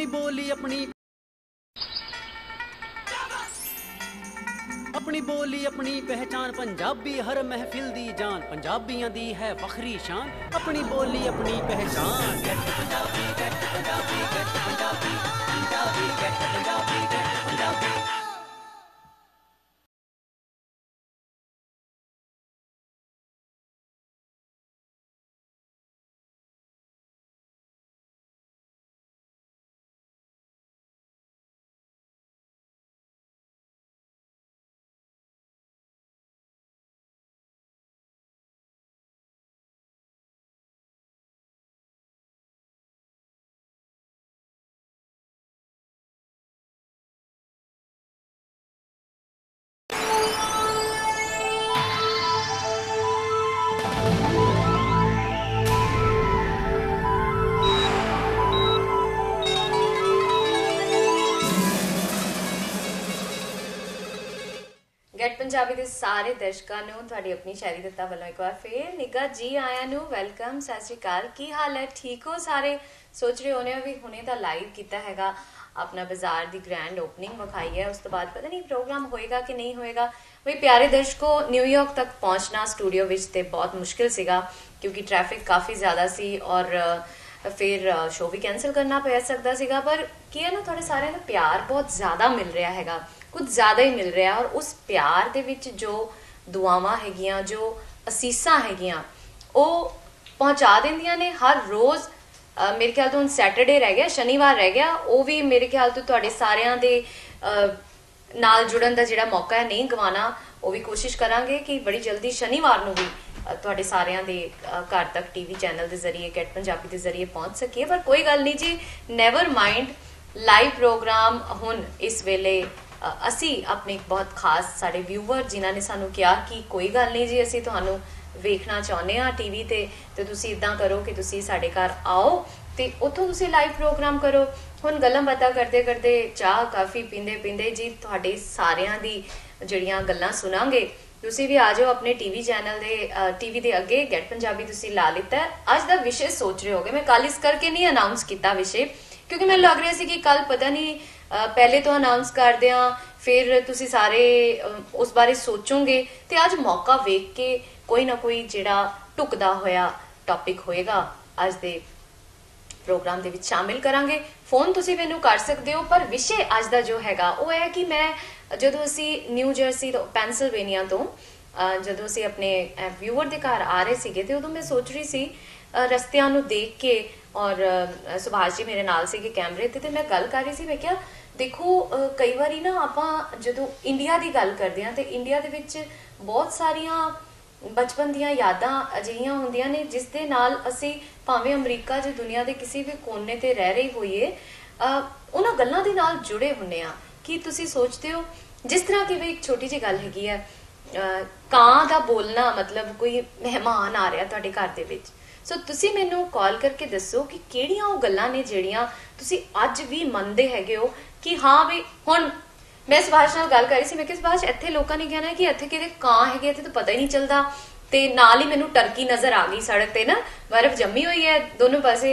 बोली अपनी बोली अपनी पहचान पंजाबी हर महफिल दी जान पंजाबियां दी है फखरी शान अपनी बोली अपनी पहचान get Punjabi get Punjabi get Punjabi Punjabi get Punjabi get Punjabi. Get Punjabi ਦੇ ਸਾਰੇ ਦਰਸ਼ਕਾਂ ਨੂੰ ਤੁਹਾਡੀ ਆਪਣੀ ਸ਼ਾਇਰੀ ਦਿੱਤਾ ਵੱਲੋਂ ਇੱਕ ਵਾਰ ਫੇਰ ਨਿੱਘਾ ਜੀ ਆਇਆਂ ਨੂੰ ਵੈਲਕਮ। ਸਤਿ ਸ਼੍ਰੀ ਅਕਾਲ, ਕੀ ਹਾਲ ਹੈ? ਠੀਕ ਹੋ ਸਾਰੇ? ਸੋਚ ਰਹੇ ਹੋਣੇ ਵੀ ਹੁਣੇ ਤਾਂ ਲਾਈਵ ਕੀਤਾ ਹੈਗਾ ਆਪਣਾ ਬਾਜ਼ਾਰ ਦੀ ਗ੍ਰੈਂਡ ਓਪਨਿੰਗ ਵਿਖਾਈ ਹੈ, ਉਸ ਤੋਂ ਬਾਅਦ ਪਤਾ ਨਹੀਂ ਪ੍ਰੋਗਰਾਮ ਹੋਏਗਾ ਕਿ ਨਹੀਂ ਹੋਏਗਾ। ਵੀ ਪਿਆਰੇ ਦਰਸ਼ਕੋ, ਨਿਊਯਾਰਕ ਤੱਕ ਪਹੁੰਚਣਾ ਸਟੂਡੀਓ ਵਿੱਚ ਤੇ ਬਹੁਤ ਮੁਸ਼ਕਿਲ ਸੀਗਾ ਕਿਉਂਕਿ ਟ੍ਰੈਫਿਕ ਕਾਫੀ ਜ਼ਿਆਦਾ ਸੀ ਔਰ ਫਿਰ ਸ਼ੋਅ ਵੀ ਕੈਂਸਲ ਕਰਨਾ ਪੈ ਸਕਦਾ ਸੀਗਾ। ਪਰ ਕੀ ਹੈ ਨਾ, ਤੁਹਾਡੇ ਸਾਰਿਆਂ ਦਾ ਪਿਆਰ ਬਹੁਤ ਜ਼ਿਆਦਾ ਮਿਲ ਰਿਹਾ ਹੈਗਾ, ਕੁਝ ਜ਼ਿਆਦਾ ਹੀ ਮਿਲ ਰਿਹਾ ਔਰ ਉਸ ਪਿਆਰ ਦੇ ਵਿੱਚ ਜੋ ਦੁਆਵਾਂ ਹੈਗੀਆਂ, ਜੋ ਅਸੀਸਾਂ ਹੈਗੀਆਂ, ਉਹ ਪਹੁੰਚਾ ਦਿੰਦੀਆਂ ਨੇ ਹਰ ਰੋਜ਼। ਮੇਰੇ ਖਿਆਲ ਤੋਂ ਹੁਣ ਸੈਟਰਡੇ ਰਹਿ ਗਿਆ, ਸ਼ਨੀਵਾਰ ਰਹਿ ਗਿਆ, ਉਹ ਵੀ ਮੇਰੇ ਖਿਆਲ ਤੋਂ ਤੁਹਾਡੇ ਸਾਰਿਆਂ ਦੇ ਨਾਲ ਜੁੜਨ ਦਾ ਜਿਹੜਾ ਮੌਕਾ ਹੈ ਨਹੀਂ ਗਵਾਉਣਾ। ਉਹ ਵੀ ਕੋਸ਼ਿਸ਼ ਕਰਾਂਗੇ ਕਿ ਬੜੀ ਜਲਦੀ ਸ਼ਨੀਵਾਰ ਨੂੰ ਵੀ ਤੁਹਾਡੇ ਸਾਰਿਆਂ ਦੇ ਘਰ ਤੱਕ ਟੀਵੀ ਚੈਨਲ ਦੇ ਜ਼ਰੀਏ ਗੈਟ ਪੰਜਾਬੀ ਦੇ ਜ਼ਰੀਏ ਪਹੁੰਚ ਸਕੀਏ। ਪਰ ਕੋਈ ਗੱਲ ਨਹੀਂ ਜੀ, ਨੈਵਰ ਮਾਈਂਡ। ਲਾਈਵ ਪ੍ਰੋਗਰਾਮ ਹੁਣ ਇਸ ਵੇਲੇ ਅਸੀਂ ਆਪਣੇ ਬਹੁਤ ਖਾਸ ਸਾਡੇ ਵਿਊਵਰ ਜਿਨ੍ਹਾਂ ਨੇ ਸਾਨੂੰ ਕਿਹਾ ਕਿ ਕੋਈ ਗੱਲ ਨਹੀਂ ਜੀ, ਅਸੀਂ ਤੁਹਾਨੂੰ ਵੇਖਣਾ ਚਾਹੁੰਦੇ ਹਾਂ ਟੀਵੀ ਤੇ ਤੁਸੀਂ ਇਦਾਂ ਕਰੋ ਕਿ ਤੁਸੀਂ ਸਾਡੇ ਘਰ ਆਓ ਤੇ ਉੱਥੋਂ ਤੁਸੀਂ ਲਾਈਵ ਪ੍ਰੋਗਰਾਮ ਕਰੋ। ਹੁਣ ਗੱਲਾਂ ਬਾਤਾਂ ਕਰਦੇ ਕਰਦੇ, ਚਾਹ ਕਾਫੀ ਪੀਂਦੇ ਪੀਂਦੇ ਜੀ ਤੁਹਾਡੇ ਸਾਰਿਆਂ ਦੀ ਜਿਹੜੀਆਂ ਗੱਲਾਂ ਸੁਣਾਂਗੇ। ਤੁਸੀਂ ਵੀ ਆ ਜਾਓ ਆਪਣੇ ਟੀਵੀ ਚੈਨਲ ਦੇ ਟੀਵੀ ਦੇ ਅੱਗੇ। ਗੈਟ ਪੰਜਾਬੀ ਤੁਸੀਂ ਲਾ ਲਿੱਤਾ। ਅੱਜ ਦਾ ਵਿਸ਼ੇ ਸੋਚ ਰਹੇ ਹੋਗੇ, ਮੈਂ ਕੱਲ ਇਸ ਕਰਕੇ ਨਹੀਂ ਅਨਾਉਂਸ ਕੀਤਾ ਵਿਸ਼ੇ ਕਿਉਂਕਿ ਮੈਨੂੰ ਲੱਗ ਰਿਹਾ ਸੀ ਕਿ ਕੱਲ ਪਤਾ ਨਹੀਂ ਪਹਿਲੇ ਤੋਂ ਅਨਾਉਂਸ ਕਰਦੇ ਆ, ਫਿਰ ਤੁਸੀਂ ਸਾਰੇ ਉਸ ਬਾਰੇ ਸੋਚੋਗੇ ਤੇ ਅੱਜ ਮੌਕਾ ਵੇਖ ਕੇ ਕੋਈ ਨਾ ਕੋਈ ਜਿਹੜਾ ਢੁਕਦਾ ਹੋਇਆ ਟੌਪਿਕ ਹੋਏਗਾ ਅੱਜ ਦੇ ਪ੍ਰੋਗਰਾਮ ਦੇ ਵਿੱਚ ਸ਼ਾਮਿਲ ਕਰਾਂਗੇ। ਫੋਨ ਤੁਸੀਂ ਮੈਨੂੰ ਕਰ ਸਕਦੇ ਹੋ, ਪਰ ਵਿਸ਼ੇ ਅੱਜ ਦਾ ਜੋ ਹੈਗਾ ਉਹ ਹੈ ਕਿ ਮੈਂ ਜਦੋਂ ਅਸੀਂ ਨਿਊ ਜਰਸੀ ਤੋਂ ਪੈਨਸਿਲਵੇਨੀਆ ਤੋਂ ਜਦੋਂ ਅਸੀਂ ਆਪਣੇ ਵਿਊਅਰ ਦੇ ਘਰ ਆ ਰਹੇ ਸੀਗੇ ਤੇ ਉਦੋਂ ਮੈਂ ਸੋਚ ਰਹੀ ਸੀ ਰਸਤਿਆਂ ਨੂੰ ਦੇਖ ਕੇ, ਔਰ ਸੁਭਾਸ਼ ਜੀ ਮੇਰੇ ਨਾਲ ਸੀਗੇ ਕੈਮਰੇ ਤੇ ਮੈਂ ਗੱਲ ਕਰ ਰਹੀ ਸੀ। ਮੈਂ ਕਿਹਾ ਦੇਖੋ, ਕਈ ਵਾਰੀ ਨਾ ਆਪਾਂ ਜਦੋਂ ਇੰਡੀਆ ਦੀ ਗੱਲ ਕਰਦੇ ਹਾਂ ਤੇ ਇੰਡੀਆ ਦੇ ਵਿੱਚ ਬਹੁਤ ਸਾਰੀਆਂ ਬਚਪਨ ਦੀਆਂ ਯਾਦਾਂ ਅਜਿਹੀਆਂ ਹੁੰਦੀਆਂ ਨੇ ਜਿਸ ਦੇ ਨਾਲ ਅਸੀਂ ਭਾਵੇਂ ਅਮਰੀਕਾ ਜਾਂ ਦੁਨੀਆ ਦੇ ਕਿਸੇ ਵੀ ਕੋਨੇ ਤੇ ਰਹਿ ਰਹੀ ਹੋਈਏ, ਉਹਨਾਂ ਗੱਲਾਂ ਦੇ ਨਾਲ ਜੁੜੇ ਹੁੰਨੇ ਆ। ਕੀ ਤੁਸੀਂ ਸੋਚਦੇ ਹੋ, ਜਿਸ ਤਰ੍ਹਾਂ ਕਿ ਵੀ ਇੱਕ ਛੋਟੀ ਜਿਹੀ ਗੱਲ ਹੈਗੀ ਹੈ, ਕਾਂ ਦਾ ਬੋਲਣਾ, ਮਤਲਬ ਕੋਈ ਮਹਿਮਾਨ ਆ ਰਿਹਾ ਤੁਹਾਡੇ ਘਰ ਦੇ ਵਿੱਚ, ਸੋ ਤੁਸੀਂ ਮੈਨੂੰ ਕਾਲ ਕਰਕੇ ਦੱਸੋ ਕਿ ਕਿਹੜੀਆਂ ਉਹ ਗੱਲਾਂ ਨੇ ਜਿਹੜੀਆਂ ਤੁਸੀਂ ਅੱਜ ਵੀ ਮੰਨਦੇ ਹੈਗੇ ਹੋ ਕਿ ਹਾਂ ਵੀ। ਹੁਣ ਮੈਂ ਸੁਭਾਸ਼ ਨਾਲ ਗੱਲ ਕਰੀ ਸੀ, ਮੈਂ ਕਿਹਾ ਸੁਭਾਸ਼, ਇੱਥੇ ਲੋਕਾਂ ਨੇ ਕਹਿਣਾ ਕਿ ਇੱਥੇ ਕਿਤੇ ਕਾਂ ਹੈਗੇ, ਇੱਥੇ ਤਾਂ ਪਤਾ ਹੀ ਨਹੀਂ ਚੱਲਦਾ। ਤੇ ਨਾਲ ਹੀ ਮੈਨੂੰ ਟਰਕੀ ਨਜ਼ਰ ਆ ਗਈ ਸੜਕ ਤੇ, ਨਾ ਬਰਫ਼ ਜੰਮੀ ਹੋਈ ਹੈ ਦੋਨੋਂ ਪਾਸੇ,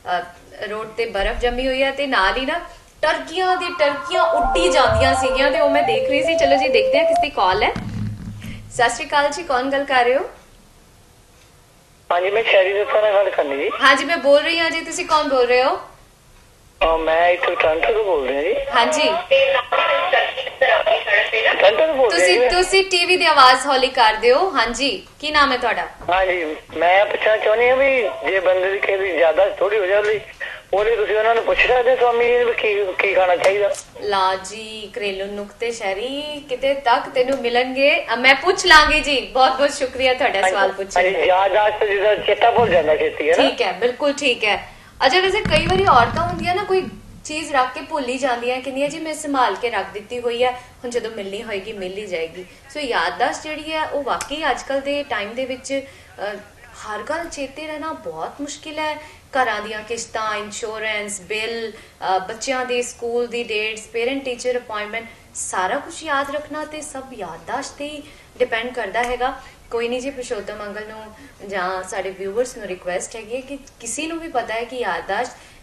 ਰੋਡ ਤੇ ਬਰਫ਼ ਜੰਮੀ ਹੋਈ ਹੈ ਤੇ ਨਾਲ ਹੀ ਨਾ ਟਰਕੀਆਂ ਦੀ ਟਰਕੀਆਂ ਉੱਡੀ ਜਾਂਦੀਆਂ ਸੀਗੀਆਂ ਤੇ ਉਹ ਮੈਂ ਦੇਖ ਰਹੀ ਸੀ। ਚਲੋ ਜੀ ਦੇਖਦੇ ਹਾਂ ਕਿਸ ਦੀ ਕਾਲ ਹੈ। ਸਤਿ ਸ਼੍ਰੀ ਅਕਾਲ ਜੀ, ਕੌਣ ਗੱਲ ਕਰ ਰਹੇ ਹੋ? ਹਾਂਜੀ, ਮੈਂ ਸ਼ਹਿਰੀ ਦੱਸਾਂ ਨਾਲ ਗੱਲ ਕਰਨੀ ਜੀ। ਹਾਂਜੀ, ਮੈਂ ਬੋਲ ਰਹੀ ਹਾਂ ਜੀ, ਤੁਸੀਂ ਕੌਣ ਬੋਲ ਰਹੇ ਹੋ? ਮੈਂ ਇੱਥੇ ਟੋਰਾਂਟੋ ਤੋਂ ਬੋਲ ਰਿਹਾ ਜੀ। ਹਾਂਜੀ, ਤੁਸੀਂ ਤੁਸੀਂ ਟੀਵੀ ਦੀ ਆਵਾਜ਼ ਹੌਲੀ ਕਰ ਦਿਓ। ਹਾਂਜੀ, ਕੀ ਨਾਮ ਹੈ ਤੁਹਾਡਾ? ਹਾਂਜੀ, ਮੈਂ ਪੁੱਛਣਾ ਚਾਹੁੰਦੀ ਹਾਂ ਵੀ ਜੇ ਬੰਦੇ ਦੀ ਕਿਸੇ ਦੀ ਜ਼ਿਆਦਾ ਥੋੜੀ ਹੋ ਜਾਵੇ ਉਹਦੇ ਤੁਸੀਂ ਉਹਨਾਂ ਨੂੰ ਪੁੱਛ ਸਕਦੇ ਸਵਾਮੀ ਜੀ ਕੀ ਖਾਣਾ ਚਾਹੀਦਾ? ਲਾ ਜੀ, ਘਰੇਲੂ ਨੁਕਤੇ ਸ਼ਹਿਰੀ ਕਿਤੇ ਤੱਕ ਤੈਨੂੰ ਮਿਲਣਗੇ, ਮੈਂ ਪੁੱਛ ਲਾਂਗੀ ਜੀ। ਬਹੁਤ ਬਹੁਤ ਸ਼ੁਕਰੀਆ ਤੁਹਾਡਾ ਸਵਾਲ ਪੁੱਛਣ ਲਈ। ਯਾਦਾਸ਼ਤ ਜਿਹਦਾ ਚੇਤਾ ਭੁੱਲ ਜਾਂਦਾ ਛੇਤੀ, ਹੈ ਨਾ? ਠੀਕ ਹੈ, ਬਿਲਕੁਲ ਠੀਕ ਹੈ। ਅੱਛਾ, ਵੈਸੇ ਕਈ ਵਾਰੀ ਔਰਤਾਂ ਹੁੰਦੀਆਂ ਨਾ, ਕੋਈ ਚੀਜ਼ ਰੱਖ ਕੇ ਭੁੱਲ ਹੀ ਜਾਂਦੀਆਂ, ਕਹਿੰਦੀਆਂ ਜੀ ਮੈਂ ਸੰਭਾਲ ਕੇ ਰੱਖ ਦਿੱਤੀ ਹੋਈ ਹੈ, ਹੁਣ ਜਦੋਂ ਮਿਲਣੀ ਹੋਏਗੀ ਮਿਲ ਹੀ ਜਾਏਗੀ। ਸੋ ਯਾਦਦਾਸ਼ਤ ਜਿਹੜੀ ਹੈ ਉਹ ਵਾਕਈ ਅੱਜ ਕੱਲ ਦੇ ਟਾਈਮ ਦੇ ਵਿੱਚ ਹਰ ਗੱਲ ਚੇਤੇ ਰਹਿਣਾ ਬਹੁਤ ਮੁਸ਼ਕਿਲ ਹੈ। ਘਰਾਂ ਦੀਆਂ ਕਿਸ਼ਤਾਂ, ਇੰਸ਼ੋਰੈਂਸ, ਬਿੱਲ, ਬੱਚਿਆਂ ਦੇ ਸਕੂਲ ਦੀ ਡੇਟਸ, ਪੇਰੈਂਟ ਟੀਚਰ ਅਪਾਇੰਟਮੈਂਟ, ਸਾਰਾ ਕੁਝ ਯਾਦ ਰੱਖਣਾ ਤੇ ਸਭ ਯਾਦਦਾਸ਼ਤ ਤੇ ਹੀ ਡਿਪੈਂਡ ਕਰਦਾ ਹੈਗਾ। ਕੋਈ ਨਹੀਂ ਜੀ, ਪੁਰਸ਼ੋਤਮ ਅੰਕਲ ਨੂੰ ਜਾਂ ਸਾਡੇ ਵਿਊਵਰਸ ਨੂੰ ਰਿਕੁਐਸਟ ਹੈਗੀ ਕਿ ਕਿਸੇ ਨੂੰ ਵੀ ਪਤਾ ਹੈ ਕਿ ਯਾਦਦਾਸ਼ਤ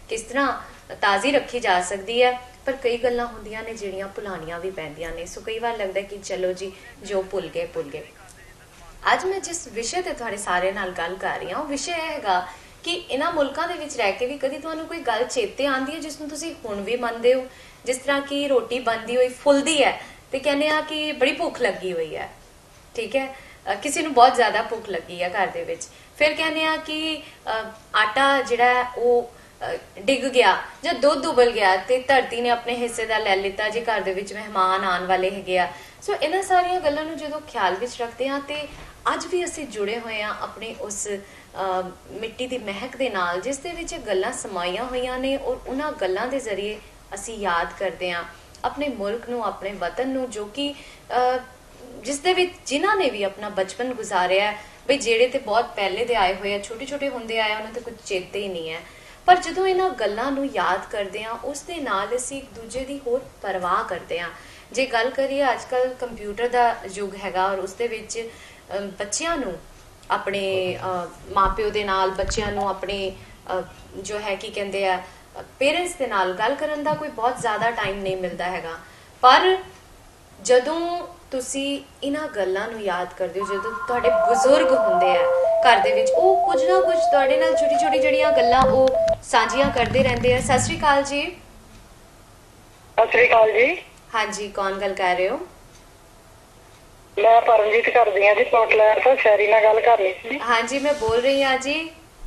किस तरह ताज़ी रखी जा सकती है, पर कई गल्लां हुंदियां ने जिहड़ियां भुलाणियां भी पैंदियां ने। सो कई बार लगदा कि चलो जी जो भुल गए। ਅੱਜ मैं जिस विषय ते तुहाडे सारे नाल गल कर रही हां, विषय हैगा कि इन्हां मुल्कां दे विच रह के भी कदी तुहानूं कोई गल चेते आंदी है जिसनूं तुसीं हुण भी मनदे हो। जिस तरह की रोटी बनदी होई फुलदी है ते कहने आ कि बड़ी भुख लगी हुई है, ठीक है, किसी नूं बहुत ज्यादा भुख लगी है घर दे विच, फिर कहने आ कि आटा जिहड़ा है ਉਹ ਡਿੱਗ ਗਿਆ ਜਾਂ ਦੁੱਧ ਉਬਲ ਗਿਆ ਤੇ ਧਰਤੀ ਨੇ ਆਪਣੇ ਹਿੱਸੇ ਦਾ ਲੈ ਲਿੱਤਾ ਜੀ, ਘਰ ਦੇ ਵਿੱਚ ਮਹਿਮਾਨ ਆਉਣ ਵਾਲੇ ਹੈਗੇ ਆ। ਸੋ ਇਹਨਾਂ ਸਾਰੀਆਂ ਗੱਲਾਂ ਨੂੰ ਜਦੋਂ ਖਿਆਲ ਵਿੱਚ ਰੱਖਦੇ ਹਾਂ ਤੇ ਅੱਜ ਵੀ ਅਸੀਂ ਜੁੜੇ ਹੋਏ ਹਾਂ ਆਪਣੇ ਉਸ ਮਿੱਟੀ ਦੀ ਮਹਿਕ ਦੇ ਨਾਲ ਜਿਸ ਦੇ ਵਿੱਚ ਗੱਲਾਂ ਸਮਾਈਆਂ ਹੋਈਆਂ ਨੇ, ਔਰ ਉਹਨਾਂ ਗੱਲਾਂ ਦੇ ਜ਼ਰੀਏ ਅਸੀਂ ਯਾਦ ਕਰਦੇ ਹਾਂ ਆਪਣੇ ਮੁਲਕ ਨੂੰ, ਆਪਣੇ ਵਤਨ ਨੂੰ, ਜੋ ਕਿ ਜਿਸ ਦੇ ਵਿੱਚ ਜਿਨ੍ਹਾਂ ਨੇ ਵੀ ਆਪਣਾ ਬਚਪਨ ਗੁਜ਼ਾਰਿਆ ਬਈ, ਜਿਹੜੇ ਤੇ ਬਹੁਤ ਪਹਿਲੇ ਦੇ ਆਏ ਹੋਏ ਆ, ਛੋਟੇ ਛੋਟੇ ਹੁੰਦੇ ਆਏ, ਉਹਨਾਂ ਤੇ ਕੁਝ ਚੇਤੇ ਹੀ ਨਹੀਂ ਹੈ। ਪਰ ਜਦੋਂ ਇਹਨਾਂ ਗੱਲਾਂ ਨੂੰ ਯਾਦ ਕਰਦੇ ਹਾਂ ਉਸ ਦੇ ਨਾਲ ਅਸੀਂ ਇੱਕ ਦੂਜੇ ਦੀ ਹੋਰ ਪਰਵਾਹ ਕਰਦੇ ਹਾਂ। ਜੇ ਗੱਲ ਕਰੀਏ ਅੱਜ ਕੱਲ੍ਹ ਕੰਪਿਊਟਰ ਦਾ ਯੁੱਗ ਹੈਗਾ ਔਰ ਉਸ ਦੇ ਵਿੱਚ ਬੱਚਿਆਂ ਨੂੰ ਆਪਣੇ ਮਾਪਿਓ ਦੇ ਨਾਲ, ਬੱਚਿਆਂ ਨੂੰ ਆਪਣੇ ਜੋ ਹੈ ਕੀ ਕਹਿੰਦੇ ਆ ਪੇਰੈਂਟਸ ਦੇ ਨਾਲ ਗੱਲ ਕਰਨ ਦਾ ਕੋਈ ਬਹੁਤ ਜ਼ਿਆਦਾ ਟਾਈਮ ਨਹੀਂ ਮਿਲਦਾ ਹੈਗਾ। ਪਰ ਜਦੋਂ ਤੁਸੀਂ ਇਹਨਾਂ ਗੱਲਾਂ ਨੂੰ ਯਾਦ ਕਰਦੇ ਹੋ, ਜਦੋਂ ਤੁਹਾਡੇ ਬਜ਼ੁਰਗ ਹੁੰਦੇ ਆ ਘਰ ਦੇ ਵਿੱਚ, ਉਹ ਕੁਝ ਨਾ ਕੁਝ ਤੁਹਾਡੇ ਨਾਲ ਛੋਟੀ ਛੋਟੀ ਜਿਹੜੀਆਂ ਗੱਲਾਂ ਉਹ ਸਾਂਝੀਆਂ ਕਰਦੇ ਰਹਿੰਦੇ ਆ। ਸਤਿ ਸ਼੍ਰੀ ਅਕਾਲ ਜੀ। ਸਤਿ ਸ਼੍ਰੀ ਅਕਾਲ ਜੀ। ਹਾਂਜੀ, ਕੌਣ ਗੱਲ ਕਰ ਰਹੇ ਹੋ? ਮੈਂ ਪਰਮਜੀਤ ਕਰਦੀ ਹਾਂ ਜੀ, ਪੋਰਟਲੈਂਡ ਤੋਂ। ਸ਼ੈਰੀ ਨਾਲ ਗੱਲ ਕਰਨੀ ਸੀ। ਹਾਂਜੀ, ਮੈਂ ਬੋਲ ਰਹੀ ਹਾਂ ਜੀ।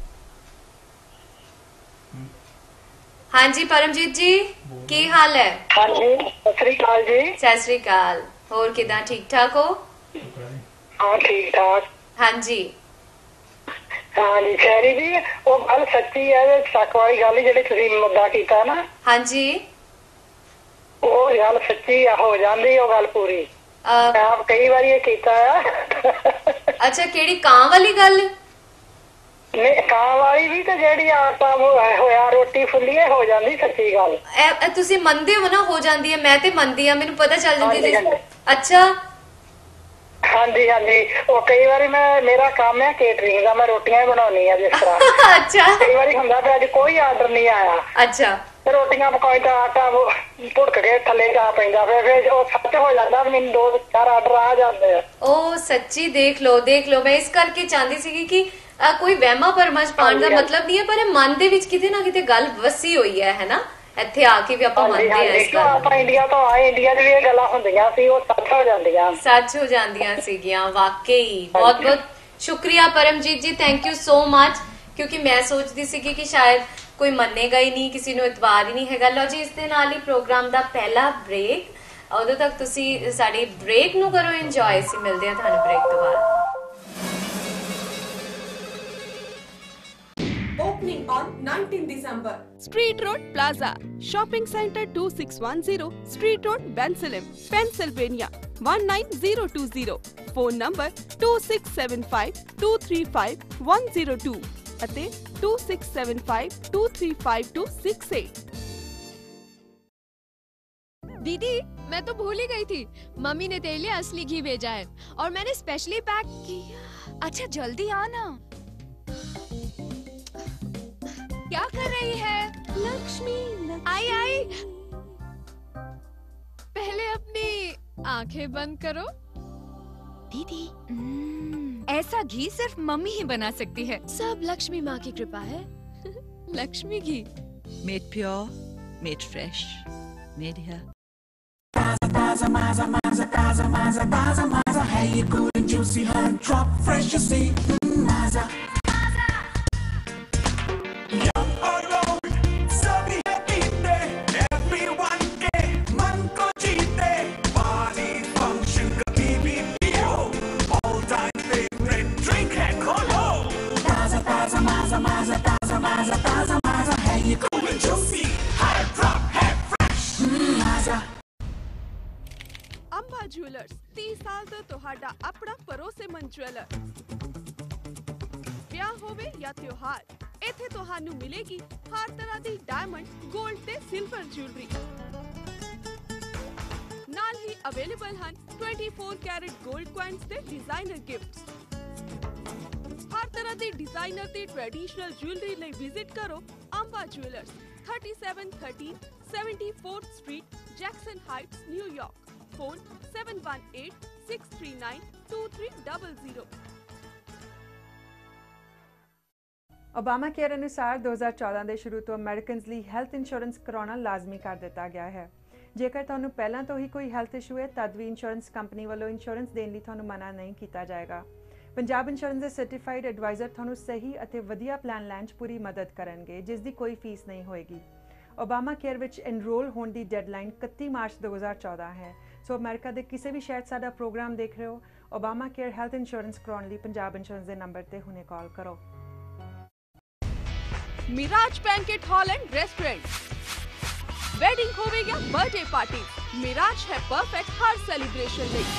ਹਾਂਜੀ परमजीत जी, की हाल है? हाँ जी, सत श्री अकाल जी। सत श्री अकाल। और किदां, ठीक ठाक हो? हाँ ठीक ठाक। हाँ जी। हाँ जी शहरी जी, वो गल सच्ची है, शक वाली गल जिहड़ी तुसीं मुद्दा कीता ना। हाँ जी, वो गल सच्ची हो जाती, वो गल पूरी। मैं आप कई बार ये कीता है। अच्छा, केड़ी कां वाली गल? नहीं, कां वाली भी तो जेहड़ी आटा होया रोटी फुल्ली हो जाती, सच्ची गल। तुसीं मनदे हो ना हो जाती है? मैं ते मनदी हां, मैनूं पता चल जांदी है। अच्छा। हाँ जी हाँ जी, वो कई बार मैं, मेरा काम है केटरिंग का, मैं रोटियां बनानी है जिस तरह। अच्छा। कई बार हुंदा पे अज कोई आर्डर नहीं आया। अच्छा। रोटियां पकाई तो आटा भुड़क के थले जा पैंदा, फिर वो सच हो जाता, मैनूं 2-4 आर्डर आ जाते हैं। ओ सच्ची, देख लो मैं इस करके चाहती सी कि कोई वहमा भरमा च पाउण दा मतलब नहीं है, पर मन दे विच किते ना किते गल वसी होई है ना, ਇੱਥੇ ਆ ਕੇ ਵੀ ਆਪਾਂ ਮੰਨਦੇ ਆ ਇਸ ਗੱਲ ਨੂੰ। ਆਪਾਂ ਇੰਡੀਆ ਤੋਂ ਆਏ, ਇੰਡੀਆ 'ਚ ਵੀ ਇਹ ਗੱਲਾਂ ਹੁੰਦੀਆਂ ਸੀ, ਉਹ ਸੱਚ ਹੋ ਜਾਂਦੀਆਂ, ਸੱਚ ਹੋ ਜਾਂਦੀਆਂ ਸੀਗੀਆਂ ਵਾਕਈ। ਬਹੁਤ ਬਹੁਤ ਸ਼ੁਕਰੀਆ ਪਰਮਜੀਤ ਜੀ, ਥੈਂਕ ਯੂ ਸੋ ਮਚ। ਕਿਉਂਕਿ ਮੈਂ ਸੋਚਦੀ ਸੀ ਕਿ ਸ਼ਾਇਦ ਕੋਈ ਮੰਨੇਗਾ ਹੀ ਨਹੀਂ, ਕਿਸੇ ਨੂੰ ਇਤਬਾਰ ਹੀ ਨਹੀਂ ਹੈਗਾ। ਲਓ ਜੀ, ਇਸ ਦੇ ਨਾਲ ਹੀ ਪ੍ਰੋਗਰਾਮ ਦਾ ਪਹਿਲਾ ਬ੍ਰੇਕ, ਉਦੋਂ ਤੱਕ ਤੁਸੀਂ ਸਾਡੀ ਬ੍ਰੇਕ ਨੂੰ ਕਰੋ ਇੰਜੋਏ। ਅਸੀਂ ਮਿਲਦੇ ਆ ਤੁਹਾਨੂੰ ਬ੍ਰੇਕ ਤੋਂ ਬਾਅਦ। Opening on 19 December. Street Road Plaza, Shopping Center 2610, Street Road, Bensalem, Pennsylvania 19020. Phone number 2675-235-102 ਅਤੇ 2675-235-268. दीदी, मैं तो भूल ही गई थी, मम्मी ने तेरे लिए असली घी भेजा है और मैंने स्पेशली पैक किया। अच्छा जल्दी आना। क्या कर रही है? लक्ष्मी, आई आई। पहले अपनी आंखें बंद करो। दीदी, ऐसा घी सिर्फ मम्मी ही बना सकती है, सब लक्ष्मी माँ की कृपा है। लक्ष्मी घी, made pure, made fresh, made here. Hey, you good and juicy, honey, drop fresh, you see. Maza. Amba jewellers 30 साल ਤੋਂ ਤੁਹਾਡਾ ਆਪਣਾ ਭਰੋਸੇਮੰਦ ਜੁਐਲਰ। ਵਿਆਹ ਹੋਵੇ ਜਾਂ ਤਿਉਹਾਰ, ਇੱਥੇ ਤੁਹਾਨੂੰ ਮਿਲੇਗੀ ਹਰ ਤਰ੍ਹਾਂ ਦੀ ਡਾਇਮੰਡ, 골ਡ ਤੇ ਸਿਲਵਰ ਜੁਐਲਰੀ। ਨਾਲ ਹੀ ਅਵੇਲੇਬਲ ਹਨ 24 ਕੈਰਟ 골ਡ ਕੁਆਇਨਸ ਤੇ ਡਿਜ਼ਾਈਨਰ ਗਿਫਟਸ। ਹਰ ਤਰ੍ਹਾਂ ਦੀ ਡਿਜ਼ਾਈਨਰ ਤੇ ਟ੍ਰੈਡੀਸ਼ਨਲ ਜੁਐਲਰੀ ਲਈ ਵਿਜ਼ਿਟ ਕਰੋ Amba Nova Jewelers, 3713 74th Street, Jackson Heights, New York. Phone 718-639-2300. Obama care अनुसार 2014 ਦੇ ਸ਼ੁਰੂ ਤੋਂ ਅਮਰੀਕਨਜ਼ ਲਈ ਹੈਲਥ ਇੰਸ਼ੋਰੈਂਸ ਕਰਾਉਣਾ ਲਾਜ਼ਮੀ ਕਰ ਦਿੱਤਾ ਗਿਆ ਹੈ। ਜੇਕਰ ਤੁਹਾਨੂੰ ਪਹਿਲਾਂ ਤੋਂ ਹੀ ਕੋਈ ਹੈਲਥ ਇਸ਼ੂ ਹੈ ਤਦ ਵੀ ਇੰਸ਼ੋਰੈਂਸ ਕੰਪਨੀ ਵੱਲੋਂ ਇੰਸ਼ੋਰੈਂਸ ਦੇਣ ਲਈ ਤੁਹਾਨੂੰ ਮਨਾ ਨਹੀਂ ਕੀਤਾ ਜਾਏਗਾ। ਪੰਜਾਬ ਇੰਸ਼ੋਰੈਂਸ ਦੇ ਸਰਟੀਫਾਈਡ ਐਡਵਾਈਜ਼ਰ ਤੁਹਾਨੂੰ ਸਹੀ ਅਤੇ ਵਧੀਆ ਪਲਾਨ ਲੈਣ 'ਚ ਪੂਰੀ ਮਦਦ ਕਰਨਗੇ ਜਿਸ ਦੀ ਕੋਈ ਫੀਸ ਨਹੀਂ ਹੋਏਗੀ। ओबामा केयर ਵਿੱਚ ਐਨਰੋਲ ਹੋਣ ਦੀ ਡੈਡਲਾਈਨ 31 ਮਾਰਚ 2014 ਹੈ। ਸੋ ਅਮਰੀਕਾ ਦੇ ਕਿਸੇ ਵੀ ਸ਼ਹਿਰ 'ਚ ਸਾਡਾ ਪ੍ਰੋਗਰਾਮ ਦੇਖ ਰਹੇ ਹੋ, ओबामा केयर ਹੈਲਥ ਇੰਸ਼ੋਰੈਂਸ ਕਰਾਉਣ ਲਈ ਪੰਜਾਬ ਇੰਸ਼ੋਰੈਂਸ ਦੇ ਨੰਬਰ ਤੇ ਹੁਣੇ ਕਾਲ ਕਰੋ। Mirage banquet hall and restaurant, wedding होवे या बर्थडे पार्टी, मिराज है परफेक्ट हर सेलिब्रेशन ਲਈ।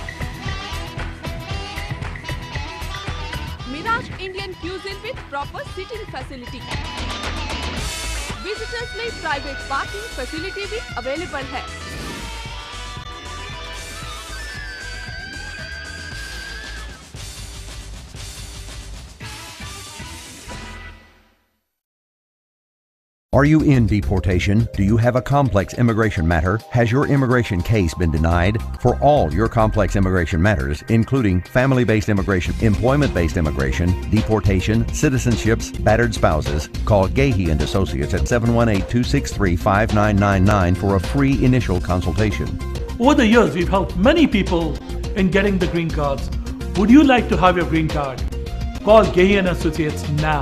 Mirage Indian cuisine with proper sitting facility, visitors ਲਈ प्राइवेट पार्किंग फैसिलिटी भी अवेलेबल है। Are you in deportation? Do you have a complex immigration matter? Has your immigration case been denied? For all your complex immigration matters, including family-based immigration, employment-based immigration, deportation, citizenships, battered spouses, call Gahey & Associates at 718-263-5999 for a free initial consultation. Over the years, we've helped many people in getting the green cards. Would you like to have your green card? Call Gahey & Associates now.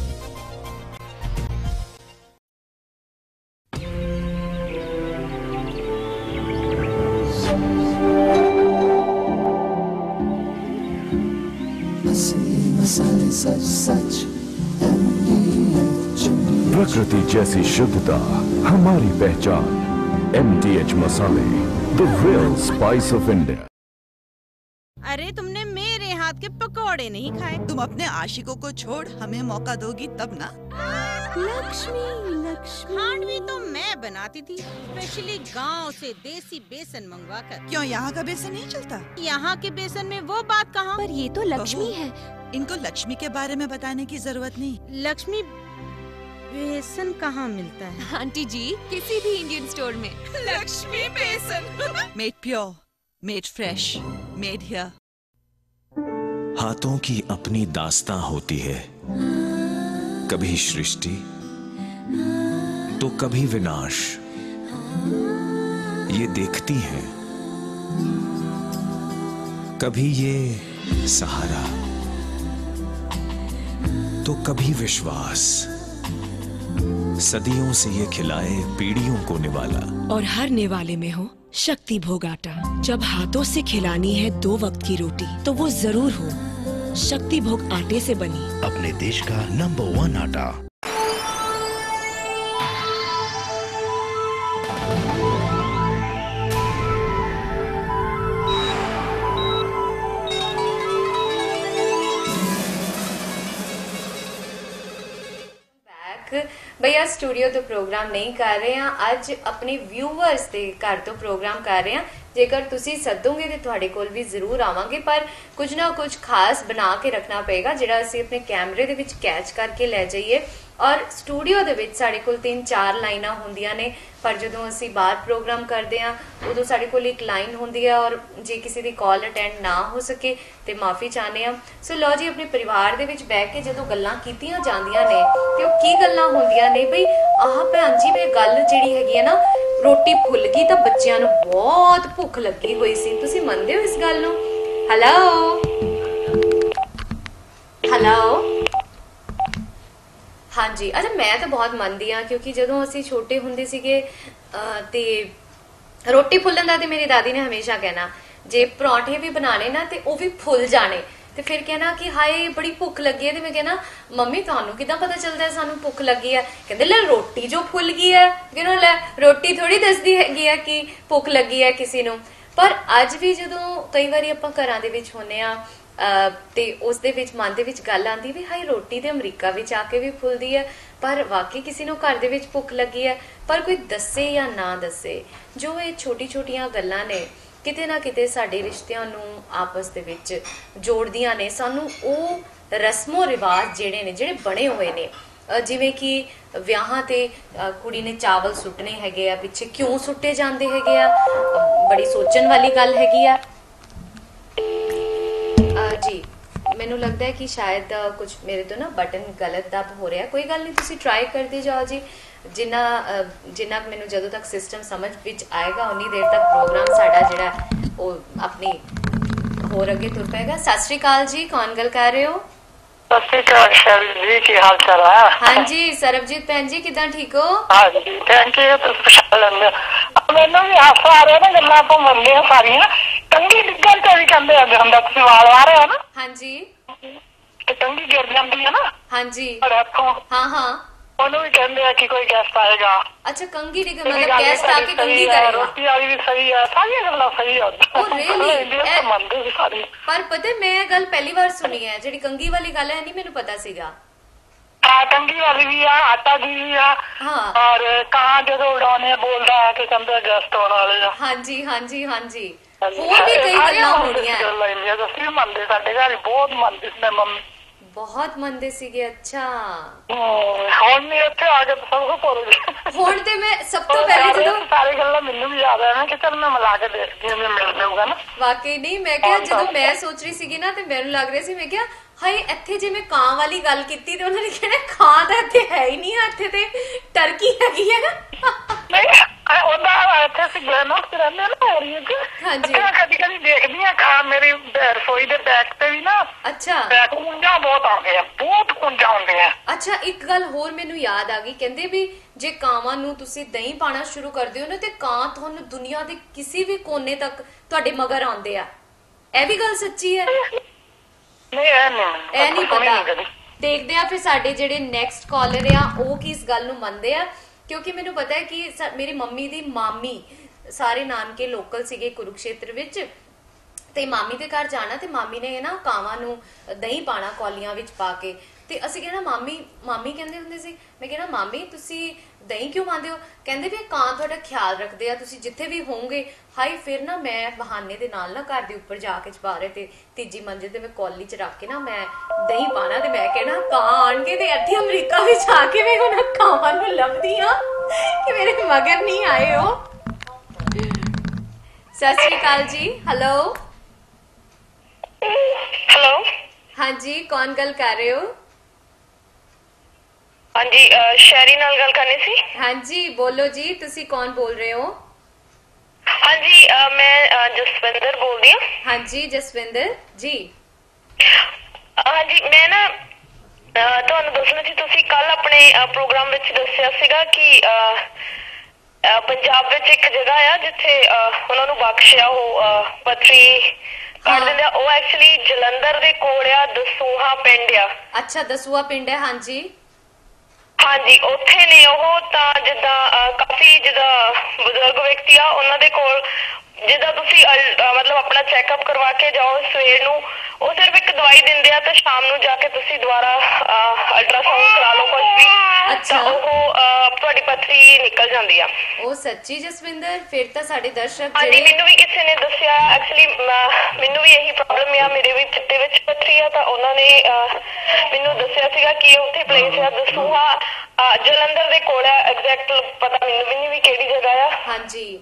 प्रकृति जैसी शुद्धता हमारी पहचान। MTH मसाले, the real spice of India. अरे तुमने मेरे हाथ के पकौड़े नहीं खाए। तुम अपने आशिकों को छोड़ हमें मौका दोगी तब ना। लक्ष्मी लक्ष्मी खांडवी तो मैं बनाती थी, स्पेशली गांव से देसी बेसन मंगवा कर। क्यों यहाँ का बेसन नहीं चलता? यहाँ के बेसन में वो बात कहाँ। पर ये तो लक्ष्मी है। इनको लक्ष्मी के बारे में बताने की जरूरत नहीं। लक्ष्मी बेसन कहाँ मिलता है? आंटी जी, किसी भी इंडियन स्टोर में। लक्ष्मी बेसन made pure, made fresh, made here. हाथों की अपनी दास्तां होती है, कभी सृष्टि तो कभी विनाश। ये देखती हैं, कभी ये सहारा तो कभी विश्वास। सदियों से ये खिलाए पीढ़ियों को निवाला, और हर निवाले में हो शक्ति भोग आटा। जब हाथों से खिलानी है 2 वक्त की रोटी तो वो जरूर हो शक्ति भोग आटे से बनी, अपने देश का नंबर 1 आटा। भैया स्टूडियो तो प्रोग्राम नहीं कर रहे हैं, ਅੱਜ ਆਪਣੇ ਵਿਊਅਰਸ ਦੇ ਘਰ ਤੋਂ ਪ੍ਰੋਗਰਾਮ ਕਰ ਰਹੇ ਹਾਂ। ਜੇਕਰ ਤੁਸੀਂ ਸੱਦੋਗੇ ਤੇ ਤੁਹਾਡੇ ਕੋਲ ਵੀ ਜ਼ਰੂਰ ਆਵਾਂਗੇ, ਪਰ ਕੁਝ ਨਾ ਕੁਝ ਖਾਸ ਬਣਾ ਕੇ ਰੱਖਣਾ ਪਏਗਾ ਜਿਹੜਾ ਅਸੀਂ ਆਪਣੇ ਕੈਮਰੇ ਦੇ ਵਿੱਚ ਕੈਚ ਕਰਕੇ ਲੈ ਜਾਈਏ। ਔਰ ਸਟੂਡੀਓ ਦੇ ਵਿੱਚ ਸਾਡੇ ਕੋਲ 3-4 ਲਾਈਨਾਂ ਹੁੰਦੀਆਂ ਨੇ, ਪਰ ਜਦੋਂ ਅਸੀਂ ਬਾਹਰ ਪ੍ਰੋਗਰਾਮ ਕਰਦੇ ਹਾਂ ਉਦੋਂ ਸਾਡੇ ਕੋਲ ਇੱਕ ਲਾਈਨ ਹੁੰਦੀ ਹੈ, ਔਰ ਜੇ ਕਿਸੇ ਦੀ ਕਾਲ ਅਟੈਂਡ ਨਾ ਹੋ ਸਕੇ ਤੇ ਮਾਫੀ ਚਾਹੁੰਦੇ ਹਾਂ। ਸੋ ਲਓ ਜੀ, ਆਪਣੇ ਪਰਿਵਾਰ ਦੇ ਵਿੱਚ ਬਹਿ ਕੇ ਜਦੋਂ ਗੱਲਾਂ ਕੀਤੀਆਂ ਜਾਂਦੀਆਂ ਨੇ ਤੇ ਉਹ ਕੀ ਗੱਲਾਂ ਹੁੰਦੀਆਂ ਨੇ ਬਈ, ਆਹ ਭੈਣ ਜੀ ਵੀ ਗੱਲ ਜਿਹੜੀ ਹੈਗੀ ਹੈ ਨਾ, ਰੋਟੀ ਭੁੱਲ ਗਈ ਤਾਂ ਬੱਚਿਆਂ ਨੂੰ ਬਹੁਤ ਭੁੱਖ ਲੱਗੀ ਹੋਈ ਸੀ। ਤੁਸੀਂ ਮੰਨਦੇ ਹੋ ਇਸ ਗੱਲ ਨੂੰ? ਹੈਲੋ ਹੈਲੋ ਹਾਂਜੀ। ਅੱਛਾ, ਮੈਂ ਤਾਂ ਬਹੁਤ ਮੰਨਦੀ ਹਾਂ, ਕਿਉਂਕਿ ਜਦੋਂ ਅਸੀਂ ਛੋਟੇ ਹੁੰਦੇ ਸੀਗੇ ਤੇ ਰੋਟੀ ਫੁੱਲਣ ਦਾ ਤੇ ਮੇਰੀ ਦਾਦੀ ਨੇ ਹਮੇਸ਼ਾ ਕਹਿਣਾ, ਜੇ ਪਰੌਂਠੇ ਵੀ ਬਣਾਣੇ ਨਾ ਤੇ ਉਹ ਵੀ ਫੁੱਲ ਜਾਣੇ, ਤੇ ਫਿਰ ਕਹਿਣਾ ਕਿ ਹਾਏ ਬੜੀ ਭੁੱਖ ਲੱਗੀ ਹੈ। ਤੇ ਮੈਂ ਕਹਿਣਾ ਮੰਮੀ ਤੁਹਾਨੂੰ ਕਿੱਦਾਂ ਪਤਾ ਚੱਲਦਾ ਸਾਨੂੰ ਭੁੱਖ ਲੱਗੀ ਹੈ? ਕਹਿੰਦੇ ਲੈ ਰੋਟੀ ਜੋ ਫੁੱਲ ਗਈ ਹੈ। ਕਹਿੰਦਾ ਲੈ ਰੋਟੀ ਥੋੜੀ ਦੱਸਦੀ ਹੈਗੀ ਆ ਕਿ ਭੁੱਖ ਲੱਗੀ ਹੈ ਕਿਸੇ ਨੂੰ। ਪਰ ਅੱਜ ਵੀ ਜਦੋਂ ਕਈ ਵਾਰੀ ਆਪਾਂ ਘਰਾਂ ਦੇ ਵਿੱਚ ਹੁੰਦੇ ਆ ਤੇ ਉਸ ਦੇ ਵਿੱਚ ਮਨ ਦੇ ਵਿੱਚ ਗੱਲ ਆਉਂਦੀ ਵੀ ਹਾਏ ਰੋਟੀ ਤੇ ਅਮਰੀਕਾ ਵਿੱਚ ਆ ਕੇ ਵੀ ਫੁੱਲਦੀ ਹੈ, ਪਰ ਵਾਕਈ ਕਿਸੇ ਨੂੰ ਘਰ ਦੇ ਵਿੱਚ ਭੁੱਖ ਲੱਗੀ ਹੈ, ਪਰ ਕੋਈ ਦੱਸੇ ਜਾਂ ਨਾ ਦੱਸੇ, ਜੋ ਇਹ ਛੋਟੀ ਛੋਟੀਆਂ ਗੱਲਾਂ ਨੇ ਕਿਤੇ ਨਾ ਕਿਤੇ ਸਾਡੇ ਰਿਸ਼ਤਿਆਂ ਨੂੰ ਆਪਸ ਦੇ ਵਿੱਚ ਜੋੜਦੀਆਂ ਨੇ। ਸਾਨੂੰ ਉਹ ਰਸਮੋ ਰਿਵਾਜ ਜਿਹੜੇ ਨੇ, ਜਿਹੜੇ ਬਣੇ ਹੋਏ ਨੇ, ਜਿਵੇਂ ਕਿ ਵਿਆਹਾਂ ਤੇ ਕੁੜੀ ਨੇ ਚਾਵਲ ਸੁੱਟਣੇ ਹੈਗੇ ਆ, ਪਿੱਛੇ ਕਿਉਂ ਸੁੱਟੇ ਜਾਂਦੇ ਹੈਗੇ ਆ, ਬੜੀ ਸੋਚਣ ਵਾਲੀ ਗੱਲ ਹੈਗੀ ਆ ਜੀ। ਮੈਨੂੰ ਲੱਗਦਾ ਹੈ ਕਿ ਸ਼ਾਇਦ ਕੁਝ ਮੇਰੇ ਤੋਂ ਨਾ ਬਟਨ ਗਲਤ ਦੱਬ ਹੋ ਰਿਹਾ, ਕੋਈ ਗੱਲ ਨਹੀਂ, ਤੁਸੀਂ ਟਰਾਈ ਕਰਦੇ ਜਾਓ ਜੀ। ਜਿੰਨਾ ਮੈਨੂੰ ਜਦੋਂ ਤੱਕ ਸਿਸਟਮ ਸਮਝ ਵਿੱਚ ਆਏਗਾ ਉਨੀ ਦੇਰ ਤੱਕ ਪ੍ਰੋਗਰਾਮ ਸਾਡਾ ਜਿਹੜਾ ਉਹ ਆਪਣੀ ਹੋਰ ਅੱਗੇ ਤੁਰ ਪਏਗਾ। ਸਤਿ ਸ਼੍ਰੀ ਅਕਾਲ ਜੀ, ਕੌਣ ਗੱਲ ਕਰ ਰਹੇ ਹੋ? ਸਤਿ ਸ਼੍ਰੀ ਅਕਾਲ ਸ਼ੈਲੀ ਜੀ, ਕੀ ਹਾਲ ਚਾਲ ਹੈ? ਹਾਂਜੀ ਸਰਬਜੀਤ ਭੈਣ ਜੀ, ਕਿਦਾਂ ਠੀਕ ਹੋ? ਹਾਂਜੀ ਥੈਂਕ ਯੂ, ਤੁਸੀਂ ਪਛਾਣ ਲੈਂਦੇ ਹੋ। ਮੈਨੂੰ ਵੀ ਹਾਸਾ ਆ ਰਿਹਾ ਨਾ, ਗੱਲਾਂ ਆਪਾਂ ਮੰਨਦੇ ਹਾਂ ਸਾਰੀਆਂ। ਕੰਘੀ ਡਿੱਗਣ ਤੇ ਵੀ ਕਹਿੰਦੇ ਆ ਹੁੰਦਾ, ਤੁਸੀਂ ਵਾਲ ਆ ਰਹੇ ਹੋ ਨਾ? ਹਾਂਜੀ। ਤੇ ਕੰਘੀ ਗਿਰ ਜਾਂਦੀ ਹੈ ਨਾ? ਹਾਂਜੀ। ਹਾਂ ਹਾਂ, ਉਹਨੂੰ ਵੀ ਕਹਿੰਦੇ ਆ ਕਿ ਕੋਈ ਗੈਸਟ ਆਏਗਾ। ਅੱਛਾ, ਕੰਘੀ ਡਿੱਗ ਮਤਲਬ ਗੈਸਟ ਆ ਕੇ ਕੰਘੀ ਕਰੇਗਾ। ਰੋਟੀ ਵਾਲੀ ਵੀ ਸਹੀ ਹੈ, ਸਾਰੀਆਂ ਗੱਲਾਂ ਸਹੀ ਆ। ਮੰਨਦੇ ਸੀ ਸਾਰੇ, ਪਰ ਪਤਾ ਮੈਂ ਇਹ ਗੱਲ ਪਹਿਲੀ ਵਾਰ ਸੁਣੀ ਹੈ, ਜਿਹੜੀ ਕੰਘੀ ਵਾਲੀ ਗੱਲ ਹੈ ਨਹੀਂ ਮੈਨੂੰ ਪਤਾ ਸੀਗਾ। ਹਾਂ, ਕੰਘੀ ਵਾਲੀ ਵੀ ਆ, ਆਟਾ ਦੀ ਵੀ ਆ, ਔਰ ਕਾਂ ਜਦੋਂ ਉਡਾਉਣੇ ਬੋਲਦਾ ਆ ਕਿ ਕਹਿੰਦੇ ਗੈਸਟ ਆਉਣ ਵਾਲੇ ਆ। ਹਾਂਜੀ ਹਾਂਜੀ ਹਾਂਜੀ, ਹੋਰ ਵੀ ਕਈ ਗੱਲਾਂ ਹੋਣੀਆਂ। ਅਸੀਂ ਮੰਨਦੇ, ਸਾਡੇ ਘਰ ਬਹੁਤ ਮੰਨਦੇ ਸੀ, ਮੰਮੀ ਬਹੁਤ ਮੰਨਦੇ ਸੀਗੇ। ਅੱਛਾ, ਹੁਣ ਨਹੀਂ, ਇੱਥੇ ਆ ਕੇ ਸਭ ਕੁਝ ਭੁੱਲ ਗਏ। ਹੁਣ ਤੇ ਮੈਂ ਸਭ ਤੋਂ ਪਹਿਲੇ ਜਦੋਂ ਸਾਰੀ ਗੱਲਾਂ ਮੈਨੂੰ ਵੀ ਯਾਦ ਆਇਆ ਕਿ ਚਲ ਮੈਂ ਮਿਲਾ ਕੇ ਦੇਖਦੀ ਹਾਂ, ਮਿਲ ਜਾਊਗਾ ਨਾ। ਵਾਕਈ ਨਹੀਂ, ਮੈਂ ਕਿਹਾ ਜਦੋਂ ਮੈਂ ਸੋਚ ਰਹੀ ਸੀਗੀ ਨਾ ਤੇ ਮੈਨੂੰ ਲੱਗ ਰਿਹਾ ਸੀ, ਮੈਂ ਕਿਹਾ ਹਾਏ ਇੱਥੇ ਜੇ ਮੈਂ ਕਾਂ ਵਾਲੀ ਗੱਲ ਕੀਤੀ ਤੇ ਉਹਨਾਂ ਨੇ ਕਹਿਣਾ ਕਾਂ ਤਾਂ ਇੱਥੇ ਹੈ ਹੀ ਨਹੀਂ, ਇੱਥੇ ਤੇ ਟਰਕੀ ਹੈਗੀ ਹੈ। ਉਹਦਾ ਇੱਥੇ ਅਸੀਂ ਗਲੈਨੌਕ ਚ ਰਹਿੰਦੇ ਨਾ ਏਰੀਏ ਚ। ਹਾਂਜੀ, ਕਦੀ ਕਦੀ ਦੇਖਦੀ ਆ ਕਾਂ ਮੇਰੀ ਰਸੋਈ ਦੇ ਬੈਕ ਤੇ ਵੀ ਨਾ। ਅੱਛਾ, ਕੁੰਜਾਂ ਬਹੁਤ ਆਉਂਦੇ ਆ, ਬਹੁਤ ਕੁੰਜਾਂ ਆਉਂਦੀਆਂ। ਅੱਛਾ, ਇੱਕ ਗੱਲ ਹੋਰ ਮੈਨੂੰ ਯਾਦ ਆ ਗਈ, ਕਹਿੰਦੇ ਵੀ ਜੇ ਕਾਵਾਂ ਨੂੰ ਤੁਸੀਂ ਦਹੀਂ ਪਾਣਾ ਸ਼ੁਰੂ ਕਰਦੇ ਹੋ ਨਾ ਤੇ ਕਾਂ ਤੁਹਾਨੂੰ ਦੁਨੀਆ ਦੇ ਕਿਸੇ ਵੀ ਕੋਨੇ ਤੱਕ ਤੁਹਾਡੇ ਮਗਰ ਆਉਂਦੇ ਆ। ਇਹ ਵੀ ਗੱਲ ਸੱਚੀ ਹੈ? ਨਹੀਂ, ਇਹ ਨਹੀਂ ਪਤਾ। ਦੇਖਦੇ ਆ ਫਿਰ ਸਾਡੇ ਜਿਹੜੇ ਨੈਕਸਟ ਕਾਲਰ ਆ ਉਹ ਕਿਸ ਗੱਲ ਨੂੰ ਮੰਨਦੇ ਆ, ਕਿਉਂਕਿ ਮੈਨੂੰ ਪਤਾ ਹੈ ਕਿ ਮੇਰੀ ਮੰਮੀ ਦੀ ਮਾਮੀ ਸਾਰੇ ਨਾਨਕੇ ਲੋਕਲ ਸੀਗੇ ਕੁਰੂਕਸ਼ੇਤਰ ਵਿੱਚ, ਤੇ ਮਾਮੀ ਦੇ ਘਰ ਜਾਣਾ ਤੇ ਮਾਮੀ ਨੇ ਨਾ ਕਾਵਾਂ ਨੂੰ ਦਹੀਂ ਪਾਣਾ ਕੌਲੀਆਂ ਵਿੱਚ ਪਾ ਕੇ, ਤੇ ਅਸੀਂ ਕਹਿਣਾ ਮਾਮੀ ਕਹਿੰਦੇ ਹੁੰਦੇ ਸੀ, ਮੈਂ ਕਹਿਣਾ ਮਾਮੀ ਤੁਸੀਂ ਦਹੀਂ ਕਿਉਂ ਪਾਉਂਦੇ ਹੋ? ਕਹਿੰਦੇ ਵੀ ਕਾਂ ਤੁਹਾਡਾ ਖਿਆਲ ਰੱਖਦੇ ਆ, ਤੁਸੀਂ ਜਿੱਥੇ ਵੀ ਹੋਵੋਗੇ। ਹਾਈ ਫਿਰ ਨਾ ਮੈਂ ਬਹਾਨੇ ਦੇ ਨਾਲ ਨਾ ਘਰ ਦੇ ਉੱਪਰ ਜਾ ਕੇ ਛਪਾ ਰਹੇ ਤੇ ਤੀਜੀ ਮੰਜ਼ਿਲ ਤੇ ਮੈਂ ਕੌਲੀ ਚ ਰੱਖ ਕੇ ਨਾ ਮੈਂ ਦਹੀਂ ਪਾਣਾ, ਤੇ ਮੈਂ ਕਹਿਣਾ ਕਾਂ ਆਣਗੇ ਤੇ ਇੱਥੇ ਅਮਰੀਕਾ ਵਿੱਚ ਆ ਕੇ ਮੈਂ ਉਹਨਾਂ ਕਾਵਾਂ ਨੂੰ ਲੱਭਦੀ ਆ ਕਿ ਮੇਰੇ ਮਗਰ ਨਹੀਂ ਆਏ ਹੋ। ਸਤਿ ਸ਼੍ਰੀ ਅਕਾਲ ਜੀ। ਹੈਲੋ ਹੈਲੋ, ਹਾਂਜੀ ਕੌਣ ਗੱਲ ਕਰ ਰਹੇ ਹੋ? ਹਾਂਜੀ, ਸ਼ੈਰੀ ਨਾਲ ਗੱਲ ਕਰਨੀ ਸੀ। ਹਾਂਜੀ ਬੋਲੋ ਜੀ, ਤੁਸੀਂ ਕੌਣ ਬੋਲ ਰਹੇ ਹੋ? ਹਾਂਜੀ, ਮੈਂ ਜਸਵਿੰਦਰ ਬੋਲਦੀ ਹਾਂ। ਹਾਂਜੀ ਜਸਵਿੰਦਰ ਜੀ। ਹਾਂਜੀ, ਮੈਂ ਨਾ ਤੁਹਾਨੂੰ ਦੱਸਣਾ ਸੀ, ਤੁਸੀਂ ਕੱਲ ਆਪਣੇ ਪ੍ਰੋਗਰਾਮ ਵਿੱਚ ਦੱਸਿਆ ਸੀਗਾ ਕਿ ਪੰਜਾਬ ਵਿੱਚ ਇੱਕ ਜਗ੍ਹਾ ਆ ਜਿੱਥੇ ਉਹਨਾਂ ਨੂੰ ਬਖਸ਼ਿਆ ਉਹ ਪੱਥਰੀ ਕੱਢ ਦਿੰਦੇ ਆ। ਉਹ ਐਕਚੁਅਲੀ ਜਲੰਧਰ ਦੇ ਕੋਲ ਆ, ਦਸੂਹਾ ਪਿੰਡ ਆ। ਅੱਛਾ, ਦਸੂਹਾ ਪਿੰਡ ਹੈ। ਹਾਂਜੀ ਹਾਂਜੀ, ਉੱਥੇ ਨੇ ਉਹ। ਤਾਂ ਜਿੱਦਾਂ ਕਾਫੀ ਜਿੱਦਾਂ ਬਜ਼ੁਰਗ ਵਿਅਕਤੀ ਆ, ਉਹਨਾਂ ਦੇ ਕੋਲ ਜਿੱਦਾਂ ਤੁਸੀਂ ਮਤਲਬ ਆਪਣਾ ਚੈੱਕਅਪ ਕਰਵਾ ਕੇ ਜਾਓ ਸਵੇਰ ਨੂੰ, ਉਹ ਸਿਰਫ ਇੱਕ ਦਵਾਈ ਦਿੰਦੇ ਆ, ਤੇ ਸ਼ਾਮ ਨੂੰ ਜਾ ਕੇ ਤੁਸੀਂ ਦੁਬਾਰਾ ਅਲਟਰਾਸਾਊਂਡ ਕਰਾ ਲਓ ਕੁਝ ਵੀ, ਤਾਂ ਉਹ ਤੁਹਾਡੀ ਪੱਥਰੀ ਨਿਕਲ ਜਾਂਦੀ ਆ। ਉਹ ਸੱਚੀ ਜਸਵਿੰਦਰ? ਫਿਰ ਤਾਂ ਸਾਡੇ ਦਰਸ਼ਕ ਹਾਂਜੀ, ਮੈਨੂੰ ਵੀ ਕਿਸੇ ਨੇ ਦੱਸਿਆ। ਐਕਚੁਅਲੀ ਮੈਨੂੰ ਵੀ ਇਹੀ ਪ੍ਰੋਬਲਮ ਆ, ਮੇਰੇ ਵੀ ਚਿੱਟੇ ਵਿੱਚ ਪੱਥਰੀ ਆ, ਤਾਂ ਉਹਨਾਂ ਨੇ ਮੈਨੂੰ ਦੱਸਿਆ ਸੀਗਾ ਕਿ ਉੱਥੇ ਪਲੇਸ ਆ ਦਸੂਹਾ, ਜਲੰਧਰ ਦੇ ਕੋਲ ਆ। ਐਗਜ਼ੈਕਟ ਪਤਾ ਮੈਨੂੰ ਵੀ ਨਹੀਂ ਵੀ ਕਿਹੜੀ ਜਗ੍ਹਾ ਆ। ਹਾਂਜੀ,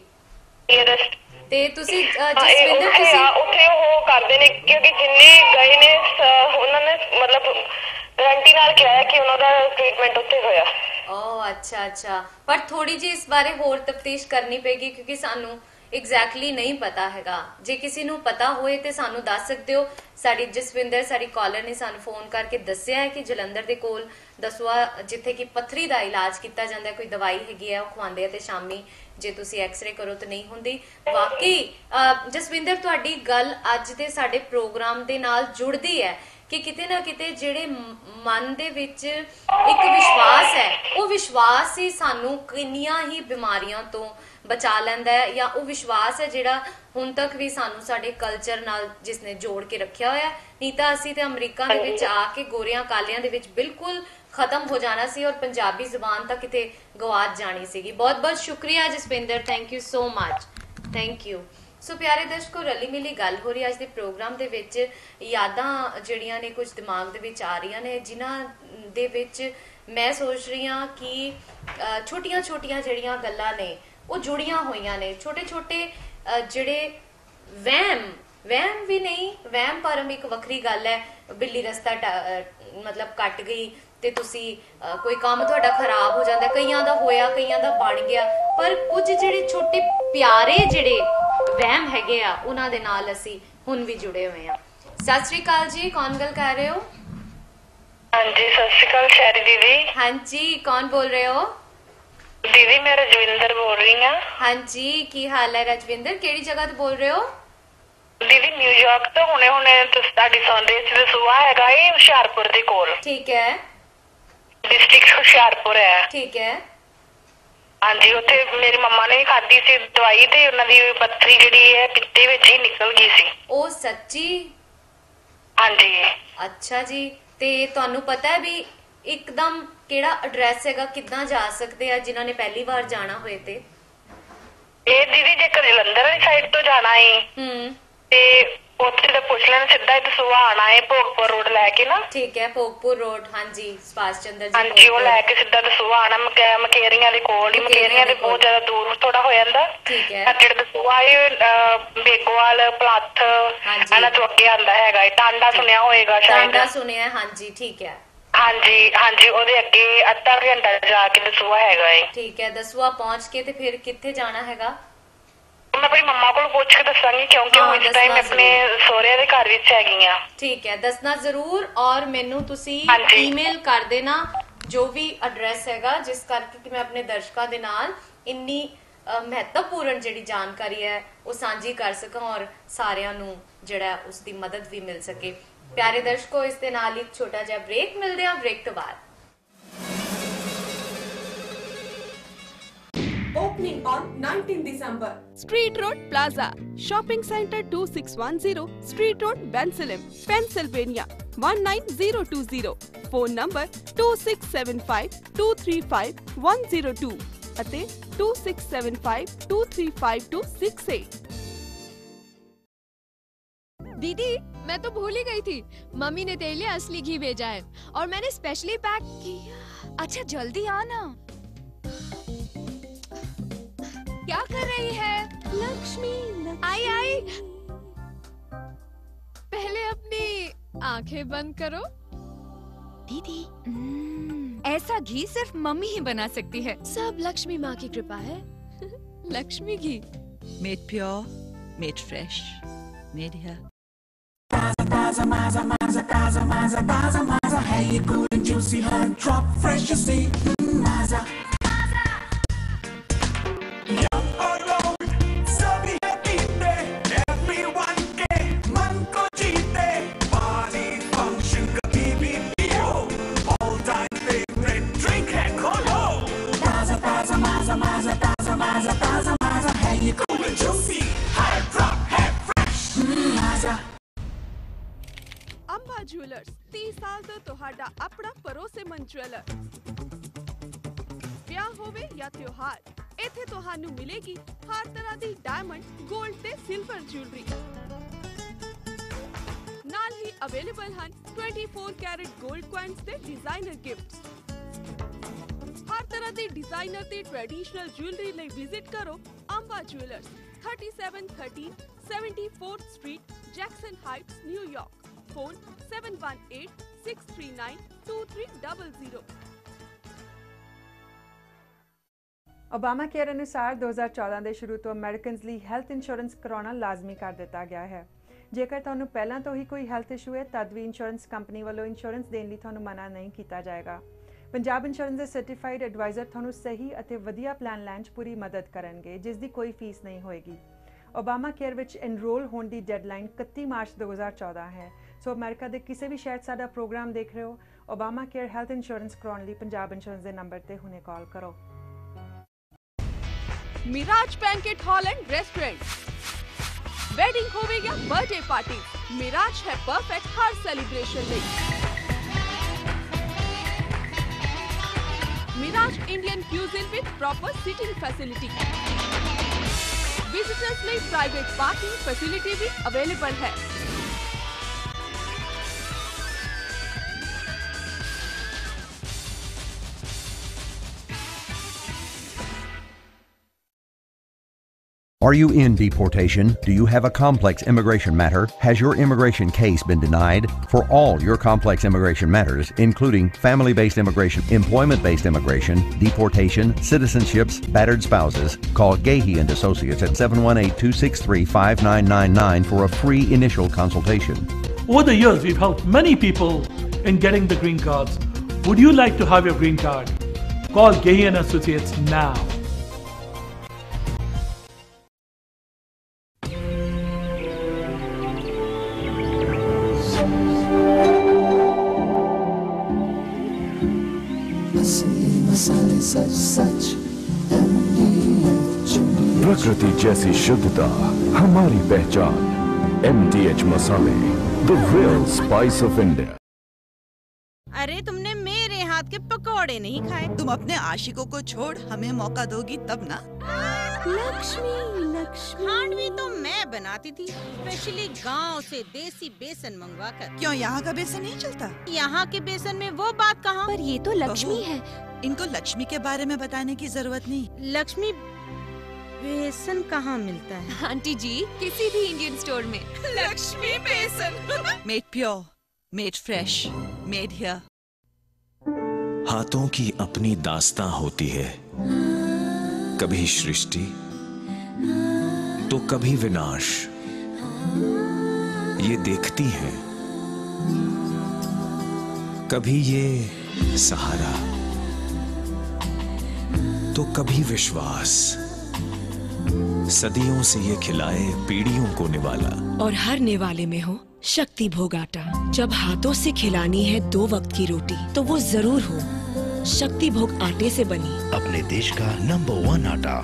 ਤੇ ਤੁਸੀਂ ਜਸਵਿੰਦਰ ਤੁਸੀਂ ਉੱਥੇ ਉਹ ਕਰਦੇ ਨੇ, ਕਿਉਂਕਿ ਜਿੰਨੇ ਗਏ ਨੇ ਉਹਨਾਂ ਨੇ ਮਤਲਬ ਗਾਰੰਟੀ ਨਾਲ ਕਿਹਾ ਕਿ ਉਹਨਾਂ ਦਾ ਟ੍ਰੀਟਮੈਂਟ ਉੱਥੇ ਹੋਇਆ। ਓ ਅੱਛਾ ਅੱਛਾ, ਪਰ ਥੋੜੀ ਜਿਹੀ ਇਸ ਬਾਰੇ ਹੋਰ ਤਫਤੀਸ਼ ਕਰਨੀ ਪਏਗੀ, ਕਿਉਂਕਿ ਸਾਨੂੰ ਐਗਜ਼ੈਕਟਲੀ ਨਹੀਂ ਪਤਾ ਹੈਗਾ। ਜੇ ਕਿਸੇ ਨੂੰ ਪਤਾ ਹੋਏ ਤੇ ਸਾਨੂੰ ਦੱਸ ਸਕਦੇ ਹੋ। ਸਾਡੀ ਜਸਵਿੰਦਰ ਸਾਡੀ ਕਾਲਰ ਨੇ ਸਾਨੂੰ ਫੋਨ ਕਰਕੇ ਦੱਸਿਆ ਹੈ ਕਿ ਜਲੰਧਰ ਦੇ ਕੋਲ ਦਸੂਆ, ਜਿੱਥੇ ਕਿ ਪੱਥਰੀ ਦਾ ਇਲਾਜ ਕੀਤਾ ਜਾਂਦਾ, ਕੋਈ ਦਵਾਈ ਹੈਗੀ ਹੈ ਉਹ ਖਵਾਉਂਦੇ ਆ, ਤੇ ਸ਼ਾਮੀ ਜੇ ਤੁਸੀਂ ਐਕਸ-ਰੇ ਕਰੋ ਤਾਂ ਨਹੀਂ ਹੁੰਦੀ। ਵਾਕਈ ਜਸਵਿੰਦਰ ਤੁਹਾਡੀ ਗੱਲ ਅੱਜ ਦੇ ਸਾਡੇ ਪ੍ਰੋਗਰਾਮ ਦੇ ਨਾਲ ਜੁੜਦੀ ਹੈ ਕਿ ਕਿਤੇ ਨਾ ਕਿਤੇ ਜਿਹੜੇ ਮਨ ਦੇ ਵਿੱਚ ਇੱਕ ਵਿਸ਼ਵਾਸ ਹੈ, ਉਹ ਵਿਸ਼ਵਾਸ ਹੀ ਸਾਨੂੰ ਕਿੰਨੀਆਂ ਹੀ ਬਿਮਾਰੀਆਂ ਤੋਂ ਬਚਾ ਲੈਂਦਾ ਹੈ, ਜਾਂ ਉਹ ਵਿਸ਼ਵਾਸ ਹੈ ਜਿਹੜਾ ਹੁਣ ਤੱਕ ਵੀ ਸਾਨੂੰ ਸਾਡੇ ਕਲਚਰ ਨਾਲ ਜਿਸਨੇ ਜੋੜ ਕੇ ਰੱਖਿਆ ਹੋਇਆ। ਨਹੀਂ ਤਾਂ ਅਸੀਂ ਤੇ ਅਮਰੀਕਾ ਦੇ ਵਿੱਚ ਆ ਕੇ ਗੋਰਿਆਂ ਕਾਲਿਆਂ ਦੇ ਵਿੱਚ ਬਿਲਕੁਲ ਖਤਮ ਹੋ ਜਾਣਾ ਸੀ, ਔਰ ਪੰਜਾਬੀ ਜ਼ੁਬਾਨ ਤਾਂ ਕਿਤੇ ਗਵਾਚ ਜਾਣੀ ਸੀਗੀ। ਬਹੁਤ ਬਹੁਤ ਸ਼ੁਕਰੀਆ Jaswinder, thank you so much, thank you. ਸੋ ਪਿਆਰੇ ਦਰਸ਼ਕੋ, ਰਲੀ ਮਿਲੀ ਗੱਲ ਹੋ ਰਹੀ ਅੱਜ ਦੇ ਪ੍ਰੋਗਰਾਮ ਦੇ ਵਿੱਚ। ਯਾਦਾਂ ਜਿਹੜੀਆਂ ਨੇ ਕੁਝ ਦਿਮਾਗ ਦੇ ਵਿੱਚ ਆ ਰਹੀਆਂ ਨੇ, ਜਿਨ੍ਹਾਂ ਦੇ ਵਿੱਚ ਮੈਂ ਸੋਚ ਰਹੀ ਹਾਂ ਕਿ ਛੋਟੀਆਂ-ਛੋਟੀਆਂ ਜਿਹੜੀਆਂ ਗੱਲਾਂ ਨੇ ਉਹ ਜੁੜੀਆਂ ਹੋਈਆਂ ਨੇ, ਛੋਟੇ-ਛੋਟੇ ਜਿਹੜੇ ਵਹਿਮ ਵੀ ਨਹੀਂ, ਵਹਿਮ ਭਰਮ ਇੱਕ ਵੱਖਰੀ ਗੱਲ ਹੈ। ਬਿੱਲੀ ਰਸਤਾ ਮਤਲਬ ਕੱਟ ਗਈ ਤੇ ਤੁਸੀਂ ਕੋਈ ਕੰਮ ਤੁਹਾਡਾ ਖਰਾਬ ਹੋ ਜਾਂਦਾ, ਕਈਆਂ ਦਾ ਹੋਇਆ, ਕਈਆਂ ਦਾ ਬਣ ਗਿਆ, ਪਰ ਕੁਝ ਜਿਹੜੇ ਛੋਟੇ ਪਿਆਰੇ ਜਿਹੜੇ ਵਹਿਮ ਹੈਗੇ ਆ ਉਹਨਾਂ ਦੇ ਨਾਲ ਅਸੀਂ ਹੁਣ ਵੀ ਜੁੜੇ ਹੋਏ ਆ। ਸਤਿ ਸ਼੍ਰੀ ਅਕਾਲ ਜੀ, ਕੌਣ ਗੱਲ ਕਰ ਰਹੇ ਹੋ? ਹਾਂਜੀ ਸਤਿ ਸ਼੍ਰੀ ਅਕਾਲ ਸ਼ੈਰੀ ਦੀਦੀ। ਹਾਂਜੀ ਕੌਣ ਬੋਲ ਰਹੇ ਹੋ? ਦੀਦੀ ਮੈਂ ਰਜਵਿੰਦਰ ਬੋਲ ਰਹੀ ਹਾਂ। ਹਾਂਜੀ ਕੀ ਹਾਲ ਹੈ ਰਜਵਿੰਦਰ, ਕਿਹੜੀ ਜਗ੍ਹਾ ਤੋਂ ਬੋਲ ਰਹੇ ਹੋ? ਦੀਦੀ ਨਿਊਯਾਰਕ ਤੋਂ ਹੁਣੇ ਤੁਹਾਡੀ ਸੰਦੇਸ਼ ਦੇ ਸੁਆ ਹੈਗਾ ਇਹ ਹੁਸ਼ਿਆਰਪੁਰ ਦੇ ਕੋਲ। ਠੀਕ ਹੈ। ਡਿਸਟ੍ਰਿਕਟ ਹੁਸ਼ਿਆਰਪੁਰ ਹੈ। ਠੀਕ ਹੈ। ਹਾਂਜੀ ਉੱਥੇ ਮੇਰੀ ਮੰਮਾ ਨੇ ਖਾਧੀ ਸੀ ਦਵਾਈ ਤੇ ਉਹਨਾਂ ਦੀ ਪੱਥਰੀ ਜਿਹੜੀ ਹੈ ਪਿੱਤੇ ਵਿੱਚ ਹੀ ਨਿਕਲ ਗਈ ਸੀ। ਉਹ ਸੱਚੀ? ਹਾਂਜੀ। ਅੱਛਾ ਜੀ, ਤੇ ਤੁਹਾਨੂੰ ਪਤਾ ਹੈ ਵੀ ਇੱਕਦਮ ਕਿਹੜਾ ਐਡਰੈਸ ਹੈਗਾ, ਕਿੱਦਾਂ ਜਾ ਸਕਦੇ ਆ ਜਿਨ੍ਹਾਂ ਨੇ ਪਹਿਲੀ ਵਾਰ ਜਾਣਾ ਹੋਏ? ਤੇ ਇਹ ਦੀਦੀ ਜੇਕਰ ਜਲੰਧਰ ਵਾਲੀ ਸਾਈਡ ਤੋਂ ਜਾਣਾ ਹੈ ਤੇ ਉੱਥੇ ਤਾਂ ਪੁੱਛ ਲੈਣਾ, ਸਿੱਧਾ ਇੱਥੇ ਸੁਆ ਆਣਾ ਹੈ ਭੋਗਪੁਰ ਰੋਡ ਲੈ ਕੇ ਨਾ। ਠੀਕ ਹੈ, ਭੋਗਪੁਰ ਰੋਡ। ਹਾਂਜੀ ਸੁਭਾਸ਼ ਚੰਦਰ ਜੀ। ਹਾਂਜੀ ਉਹ ਲੈ ਕੇ ਸਿੱਧਾ ਦਸੂਆ ਆਣਾ, ਮਕੇਰੀਆਂ ਦੇ ਕੋਲ ਹੀ, ਮਕੇਰੀਆਂ ਦੇ ਬਹੁਤ ਜ਼ਿਆਦਾ ਦੂਰ ਥੋੜਾ ਹੋ ਜਾਂਦਾ। ਠੀਕ ਹੈ। ਜਿਹੜਾ ਦਸੂਆ ਬੇਗੋਵਾਲ ਪਲਾਥ ਇਹਨਾਂ ਤੋਂ ਅੱਗੇ ਆਉਂਦਾ ਹੈਗਾ, ਟਾਂਡਾ ਸੁਣਿਆ ਹੋਏਗਾ ਸ਼ਾਇਦ। ਟਾਂਡਾ ਸੁਣਿਆ, ਹਾਂਜੀ ਠੀਕ ਹੈ। ਹਾਂਜੀ ਉਹਦੇ ਅੱਗੇ ਅੱਧਾ ਘੰਟਾ ਜਾ ਕੇ ਦਸੂਆ ਹੈਗਾ ਏ। ਠੀਕ ਹੈ, ਦਸੂਆ ਪਹੁੰਚ ਕੇ ਤੇ ਫਿਰ ਕਿੱਥੇ ਜਾਣਾ ਹੈਗਾ? ਮੈਂ ਆਪਣੀ ਮੰਮਾ ਕੋਲ ਪੁੱਛ ਕੇ ਦੱਸਾਂਗੀ ਕਿਉਂਕਿ ਹੁਣ ਇਸ ਟਾਈਮ ਆਪਣੇ ਸਹੁਰਿਆਂ ਦੇ ਘਰ ਵਿੱਚ ਹੈਗੀ ਆ। ਠੀਕ ਹੈ, ਦੱਸਣਾ ਜ਼ਰੂਰ। ਔਰ ਮੈਨੂੰ ਤੁਸੀਂ ਈਮੇਲ ਕਰ ਦੇਣਾ ਜੋ ਵੀ ਐਡਰੈਸ ਹੈਗਾ, ਜਿਸ ਕਰਕੇ ਕਿ ਮੈਂ ਆਪਣੇ ਦਰਸ਼ਕਾਂ ਦੇ ਨਾਲ ਇੰਨੀ ਮਹੱਤਵਪੂਰਨ ਜਿਹੜੀ ਜਾਣਕਾਰੀ ਹੈ ਉਹ ਸਾਂਝੀ ਕਰ ਸਕਾਂ ਔਰ ਸਾਰਿਆਂ ਨੂੰ ਜਿਹੜਾ ਉਸ ਦੀ ਮਦਦ ਵੀ ਮਿਲ ਸਕੇ। ਪਿਆਰੇ ਦਰਸ਼ਕੋ, ਇਸ ਦੇ ਨਾਲ ਇੱਕ ਛੋਟਾ ਜਿਹਾ ਬ੍ਰੇਕ ਮਿਲਦੇ ਆ, ਬ੍ਰੇਕ ਤੋਂ ਬਾਅਦ। Opening on 19 December. Street Road Plaza, Shopping Center 2610, Street Road, Bensalem, Pennsylvania 19020. Phone number 2675-235-102 ਅਤੇ 2675-235-268. दीदी मैं तो भूल ही गई थी, मम्मी ने तेरे लिए असली घी भेजा है और मैंने स्पेशली पैक किया। अच्छा जल्दी आना। क्या कर रही है? लक्ष्मी आई। पहले अपनी आंखें बंद करो। दीदी ऐसा घी सिर्फ मम्मी ही बना सकती है, सब लक्ष्मी माँ की कृपा है। लक्ष्मी घी, Made pure, made fresh, made here. Hey, you good and juicy, hun, drop fresh, you see. Maza. Young or old, sabhi happy day. Everyone ke man ko jeete. Party function kabhi bhi piyo. All time favorite drink hai kholo. Maza, maza, maza, maza, maza, maza, maza, maza. Hey, you good and juicy, high drop, head fresh. Maza. Amba jewellers 30 ਸਾਲ ਤੋਂ ਤੁਹਾਡਾ ਆਪਣਾ ਭਰੋਸੇਮੰਦ jeweller. ਵਿਆਹ ਹੋਵੇ ਜਾਂ ਤਿਉਹਾਰ, ਇੱਥੇ ਤੁਹਾਨੂੰ ਮਿਲੇਗੀ ਹਰ ਤਰ੍ਹਾਂ ਦੀ ਡਾਇਮੰਡ, 골ਡ ਤੇ ਸਿਲਵਰ ਜੁਐਲਰੀ। ਨਾਲ ਹੀ ਅਵੇਲੇਬਲ ਹਨ 24 ਕੈਰਟ 골ਡ ਕੁਆਇਨਸ ਤੇ ਡਿਜ਼ਾਈਨਰ ਗਿਫਟਸ। ਹਰ ਤਰ੍ਹਾਂ ਦੀ ਡਿਜ਼ਾਈਨਰ ਤੇ ਟ੍ਰੈਡੀਸ਼ਨਲ ਜੁਐਲਰੀ ਲਈ ਵਿਜ਼ਿਟ ਕਰੋ Amba jewellers, 3713 74th Street, Jackson Heights, New York. Phone 718-639-2300। Obama care अनुसार 2014 ਦੇ ਸ਼ੁਰੂ ਤੋਂ ਅਮਰੀਕਨਜ਼ ਲਈ ਹੈਲਥ ਇੰਸ਼ੋਰੈਂਸ ਕਰਾਉਣਾ ਲਾਜ਼ਮੀ ਕਰ ਦਿੱਤਾ ਗਿਆ ਹੈ। ਜੇਕਰ ਤੁਹਾਨੂੰ ਪਹਿਲਾਂ ਤੋਂ ਹੀ ਕੋਈ ਹੈਲਥ ਇਸ਼ੂ ਹੈ ਤਦ ਵੀ ਇੰਸ਼ੋਰੈਂਸ ਕੰਪਨੀ ਵੱਲੋਂ ਇੰਸ਼ੋਰੈਂਸ ਦੇਣ ਲਈ ਤੁਹਾਨੂੰ ਮਨਾ ਨਹੀਂ ਕੀਤਾ ਜਾਏਗਾ। ਪੰਜਾਬ ਇੰਸ਼ੋਰੈਂਸ ਦੇ ਸਰਟੀਫਾਈਡ ਐਡਵਾਈਜ਼ਰ ਤੁਹਾਨੂੰ ਸਹੀ ਅਤੇ ਵਧੀਆ ਪਲਾਨ ਲੈਣ 'ਚ ਪੂਰੀ ਮਦਦ ਕਰਨਗੇ, ਜਿਸ ਦੀ ਕੋਈ ਫੀਸ ਨਹੀਂ ਹੋਏਗੀ। ओबामा केयर ਵਿੱਚ ਐਨਰੋਲ ਹੋਣ ਦੀ ਡੈਡਲਾਈਨ 31 ਮਾਰਚ 2014 ਹੈ। ਸੋ ਅਮਰੀਕਾ ਦੇ ਕਿਸੇ ਵੀ ਸ਼ਹਿਰ ਸਾਡਾ ਪ੍ਰੋਗਰਾਮ ਦੇਖ ਰਹੇ ਹੋ, ओबामा केयर ਹੈਲਥ ਇੰਸ਼ੋਰੈਂਸ ਕਰਾਉਣ ਲਈ ਪੰਜਾਬ ਇੰਸ਼ੋਰੈਂਸ ਦੇ ਨੰਬਰ ਤੇ ਹੁਣੇ ਕਾਲ ਕਰੋ। Mirage banquet hall and restaurant, wedding होवे या बर्थडे पार्टी, मिराज है परफेक्ट हर सेलिब्रेशन ਲਈ। Mirage Indian cuisine with proper sitting facility, visitors ਲਈ प्राइवेट पार्किंग फैसिलिटी भी अवेलेबल है। Are you in deportation? Do you have a complex immigration matter? Has your immigration case been denied? For all your complex immigration matters, including family-based immigration, employment-based immigration, deportation, citizenships, battered spouses, call Gahey and Associates at 718-263-5999 for a free initial consultation. Over the years, we've helped many people in getting the green cards. Would you like to have your green card? Call Gahey and Associates now. प्रकृति जैसी शुद्धता हमारी पहचान। MTH मसाले, the real spice of India। अरे तुमने मेरे हाथ के पकौड़े नहीं खाए। तुम अपने आशिकों को छोड़ हमें मौका दोगी तब ना। लक्ष्मी लक्ष्मी खांडवी तो मैं बनाती थी, स्पेशली गांव से देसी बेसन मंगवा कर। क्यों यहाँ का बेसन नहीं चलता? यहाँ के बेसन में वो बात कहाँ? पर ये तो लक्ष्मी है। इनको लक्ष्मी के बारे में बताने की जरूरत नहीं। लक्ष्मी बेसन कहाँ मिलता है? आंटी जी, किसी भी इंडियन स्टोर में। लक्ष्मी बेसन made pure, made fresh, made here. हाथों की अपनी दास्तां होती है, कभी सृष्टि तो कभी विनाश। ये देखती हैं, कभी ये सहारा तो कभी विश्वास। सदियों से ये खिलाए पीढ़ियों को निवाला। और हर निवाले में हो शक्ति भोग आटा। जब हाथों से खिलानी है 2 वक्त की रोटी तो वो जरूर हो शक्ति भोग आटे से बनी। अपने देश का नंबर 1 आटा।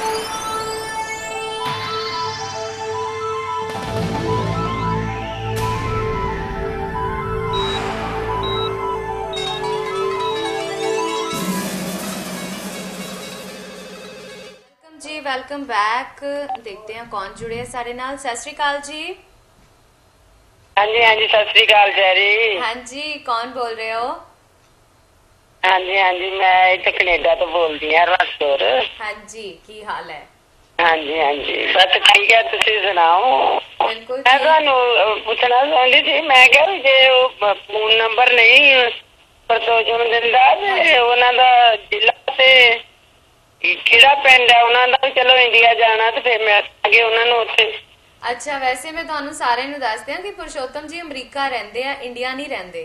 जी वेलकम बैक। देखते हैं कौन जुड़े हैं सारे नाल। सत श्री अकाल जी। हाँ जी सत श्री अकाल जी। हाँ जी, कौन बोल रहे हो? हाँ जी मैं इतने कनेडा तो बोलती हूँ रसपुर। हाँ जी, की हाल है? हाँ जी बस ठीक है, तुसी सुनाओ। बिल्कुल। मैं ਤੁਹਾਨੂੰ ਪੁੱਛਣਾ ਚਾਹੁੰਦੀ ਸੀ, ਮੈਂ ਕਿਹਾ ਵੀ ਜੇ ਉਹ ਫੋਨ ਨੰਬਰ ਨਹੀਂ ਪ੍ਰਦੋਸ਼ਮ ਦਿੰਦਾ ਤੇ ਉਹਨਾਂ ਦਾ ਜ਼ਿਲ੍ਹਾ ਤੇ ਕਿਹੜਾ ਪਿੰਡ ਹੈ ਉਹਨਾਂ ਦਾ? ਚਲੋ ਇੰਡੀਆ ਜਾਣਾ ਤੇ ਫਿਰ ਮੈਂ ਅੱਗੇ ਉਹਨਾਂ ਨੂੰ ਉੱਥੇ। ਅੱਛਾ, ਵੈਸੇ ਮੈਂ ਤੁਹਾਨੂੰ ਸਾਰਿਆਂ ਨੂੰ ਦੱਸ ਦਿਆਂ ਕਿ ਪੁਰਸ਼ੋਤਮ ਜੀ ਅਮਰੀਕਾ ਰਹਿੰਦੇ ਆ, ਇੰਡੀਆ ਨਹੀਂ ਰਹਿੰਦੇ।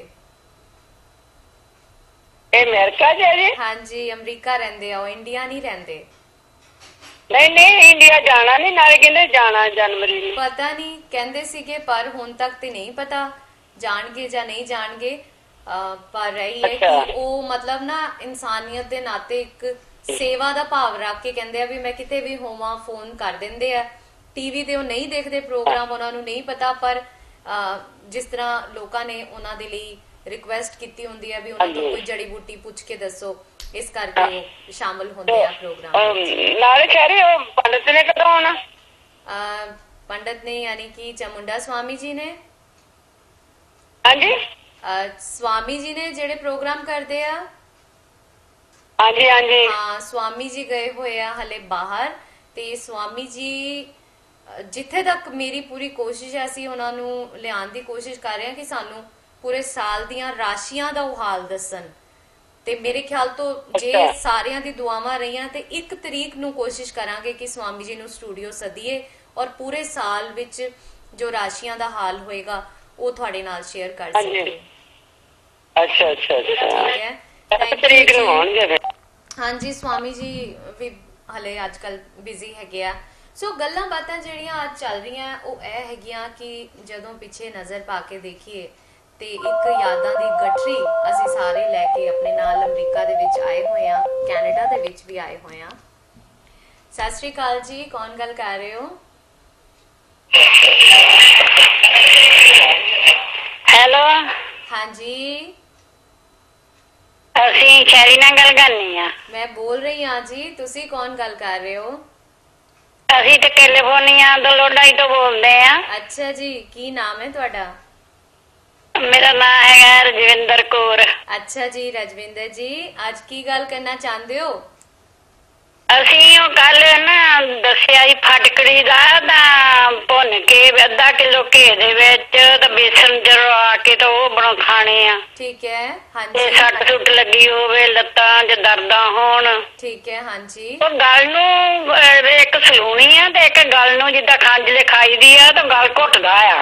ਇਹ ਅਮਰੀਕਾ ਚ ਹੈ ਜੀ? ਹਾਂਜੀ, ਅਮਰੀਕਾ ਰਹਿੰਦੇ ਆ ਉਹ, ਇੰਡੀਆ ਨਹੀਂ ਰਹਿੰਦੇ। ਨਹੀਂ ਇੰਡੀਆ ਜਾਣਾ ਨਹੀਂ, ਨਾਲੇ ਕਹਿੰਦੇ ਜਾਣਾ ਜਨਵਰੀ ਨੂੰ। ਪਤਾ ਨਹੀਂ, ਕਹਿੰਦੇ ਸੀਗੇ ਪਰ ਹੁਣ ਤੱਕ ਤੇ ਨਹੀਂ ਪਤਾ ਜਾਣਗੇ ਜਾਂ ਨਹੀਂ ਜਾਣਗੇ। ਪਰ ਇਹ ਹੈ ਕਿ ਉਹ ਮਤਲਬ ਨਾ ਇਨਸਾਨੀਅਤ ਦੇ ਨਾਤੇ ਇੱਕ ਸੇਵਾ ਦਾ ਭਾਵ ਰੱਖ ਕੇ ਕਹਿੰਦੇ ਆ ਵੀ ਮੈਂ ਕਿਤੇ ਵੀ ਹੋਵਾਂ ਫੋਨ ਕਰ ਦਿੰਦੇ ਆ। ਟੀਵੀ ਤੇ ਉਹ ਨਹੀਂ ਦੇਖਦੇ ਪ੍ਰੋਗਰਾਮ, ਉਹਨਾਂ ਨੂੰ ਨਹੀਂ ਪਤਾ, ਪਰ ਜਿਸ ਤਰ੍ਹਾਂ ਲੋਕਾਂ ਨੇ ਉਹਨਾਂ ਦੇ ਲਈ ਰਿਕੁਐਸਟ ਕੀਤੀ ਹੁੰਦੀ ਹੈ ਵੀ ਉਹਨਾਂ ਤੋਂ ਕੋਈ ਜੜੀ ਬੂਟੀ ਪੁੱਛ ਕੇ ਦੱਸੋ, ਇਸ ਕਰਕੇ ਉਹ ਸ਼ਾਮਲ ਹੁੰਦੇ ਆ ਪ੍ਰੋਗਰਾਮ। ਨਾਲੇ ਖੈਰੇ ਉਹ ਪੰਡਤ ਨੇ ਕਦੋਂ ਆਉਣਾ? ਪੰਡਤ ਨੇ ਯਾਨੀ ਕਿ ਚਾਮੁੰਡਾ ਸਵਾਮੀ ਜੀ ਨੇ। ਹਾਂਜੀ, ਸਵਾਮੀ ਜੀ ਨੇ ਜਿਹੜੇ ਪ੍ਰੋਗਰਾਮ ਕਰਦੇ ਆ। ਹਾਂਜੀ ਹਾਂ, ਸਵਾਮੀ ਜੀ ਗਏ ਹੋਏ ਆ ਹਲੇ ਬਾਹਰ। ਤੇ ਸਵਾਮੀ ਜੀ ਜਿੱਥੇ ਤੱਕ ਮੇਰੀ ਪੂਰੀ ਕੋਸ਼ਿਸ਼ ਹੈ, ਅਸੀਂ ਉਹਨਾਂ ਨੂੰ ਲਿਆਉਣ ਦੀ ਕੋਸ਼ਿਸ਼ ਕਰ ਰਹੇ ਹਾਂ ਕਿ ਸਾਨੂੰ ਪੂਰੇ ਸਾਲ ਦੀਆਂ ਰਾਸ਼ੀਆਂ ਦਾ ਉਹ ਹਾਲ ਦੱਸਣ। ਤੇ ਮੇਰੇ ਖਿਆਲ ਤੋਂ ਜੇ ਸਾਰਿਆਂ ਦੀ ਦੁਆਵਾਂ ਰਹੀਆਂ ਤੇ 1 ਤਰੀਕ ਨੂੰ ਕੋਸ਼ਿਸ਼ ਕਰਾਂਗੇ ਕਿ ਸਵਾਮੀ ਜੀ ਨੂੰ ਸਟੂਡੀਓ ਸੱਦੀਏ ਔਰ ਪੂਰੇ ਸਾਲ ਵਿੱਚ ਜੋ ਰਾਸ਼ੀਆਂ ਦਾ ਹਾਲ ਹੋਏਗਾ ਉਹ ਤੁਹਾਡੇ ਨਾਲ ਸ਼ੇਅਰ ਕਰ ਸਕੀਏ। ਅੱਛਾ ਠੀਕ ਹੈ, ਤਰੀਕ ਨੂੰ ਆਉਣਗੇ। ਹਾਂਜੀ, ਸਵਾਮੀ ਜੀ ਵੀ ਹਲੇ ਅੱਜ ਕੱਲ ਬਿਜ਼ੀ ਹੈਗੇ ਆ। ਸੋ ਗੱਲਾਂ ਬਾਤਾਂ ਜਿਹੜੀਆਂ ਅੱਜ ਚੱਲ ਰਹੀਆਂ ਉਹ ਇਹ ਹੈਗੀਆਂ ਕਿ ਜਦੋਂ ਪਿੱਛੇ ਨਜ਼ਰ ਪਾ ਕੇ ਦੇਖੀਏ ਤੇ ਇੱਕ ਯਾਦਾਂ ਦੀ ਗਠਰੀ ਅਸੀਂ ਸਾਰੇ ਲੈ ਕੇ ਆਪਣੇ ਨਾਲ ਅਮਰੀਕਾ ਦੇ ਵਿੱਚ ਆਏ ਹੋਏ ਆ, ਕੈਨੇਡਾ ਦੇ ਵਿੱਚ ਵੀ ਆਏ ਹੋਏ ਆ। ਸਤਿ ਸ਼੍ਰੀ ਅਕਾਲ ਜੀ, ਕੌਣ ਗੱਲ ਕਰ ਰਹੇ ਹੋ? ਹੈਲੋ। ਹਾਂਜੀ, ਅਸੀਂ ਸ਼ੈਰੀ ਨਾਲ ਗੱਲ ਕਰਨੀ ਆ। ਮੈਂ ਬੋਲ ਰਹੀ ਹਾਂ ਜੀ, ਤੁਸੀਂ ਕੌਣ ਗੱਲ ਕਰ ਰਹੇ ਹੋ? ਅਸੀਂ ਤੇ ਕੈਲੀਫੋਰਨੀਆ ਤੋਂ ਲੋਡਾਈ ਤੋਂ ਬੋਲਦੇ ਆ। ਅੱਛਾ ਜੀ, ਕੀ ਨਾਮ ਹੈ ਤੁਹਾਡਾ? ਮੇਰਾ ਨਾਮ ਹੈਗਾ ਰਜਵਿੰਦਰ ਕੌਰ। ਅੱਛਾ ਜੀ ਰਜਵਿੰਦਰ ਜੀ, ਅੱਜ ਕੀ ਗੱਲ ਕਰਨਾ ਚਾਹੁੰਦੇ ਹੋ? ਅਸੀਂ ਉਹ ਕੱਲ ਨਾ ਦੱਸਿਆ ਜੀ ਫਟਕੜੀ ਦਾ ਤਾਂ ਭੁੰਨ ਕੇ ਅੱਧਾ ਕਿਲੋ ਘੇ ਦੇ ਵਿੱਚ ਤਾਂ ਬੇਸਣ ਜਰਾ ਕੇ ਤਾਂ ਉਹ ਬਣਾ ਖਾਣੇ ਆ। ਠੀਕ ਹੈ, ਹਾਂਜੀ। ਤੇ ਸੱਟ ਸੁੱਟ ਲੱਗੀ ਹੋਵੇ, ਲੱਤਾਂ 'ਚ ਦਰਦਾਂ ਹੋਣ। ਠੀਕ ਹੈ, ਹਾਂਜੀ। ਉਹ ਗਲ ਨੂੰ ਇੱਕ ਸਲੂਣੀ ਆ ਤੇ ਇੱਕ ਗਲ ਨੂੰ ਜਿੱਦਾਂ ਖੰਜ ਦੇ ਖਾਈਦੀ ਆ ਤਾਂ ਗਲ ਘੁੱਟਦਾ ਆ।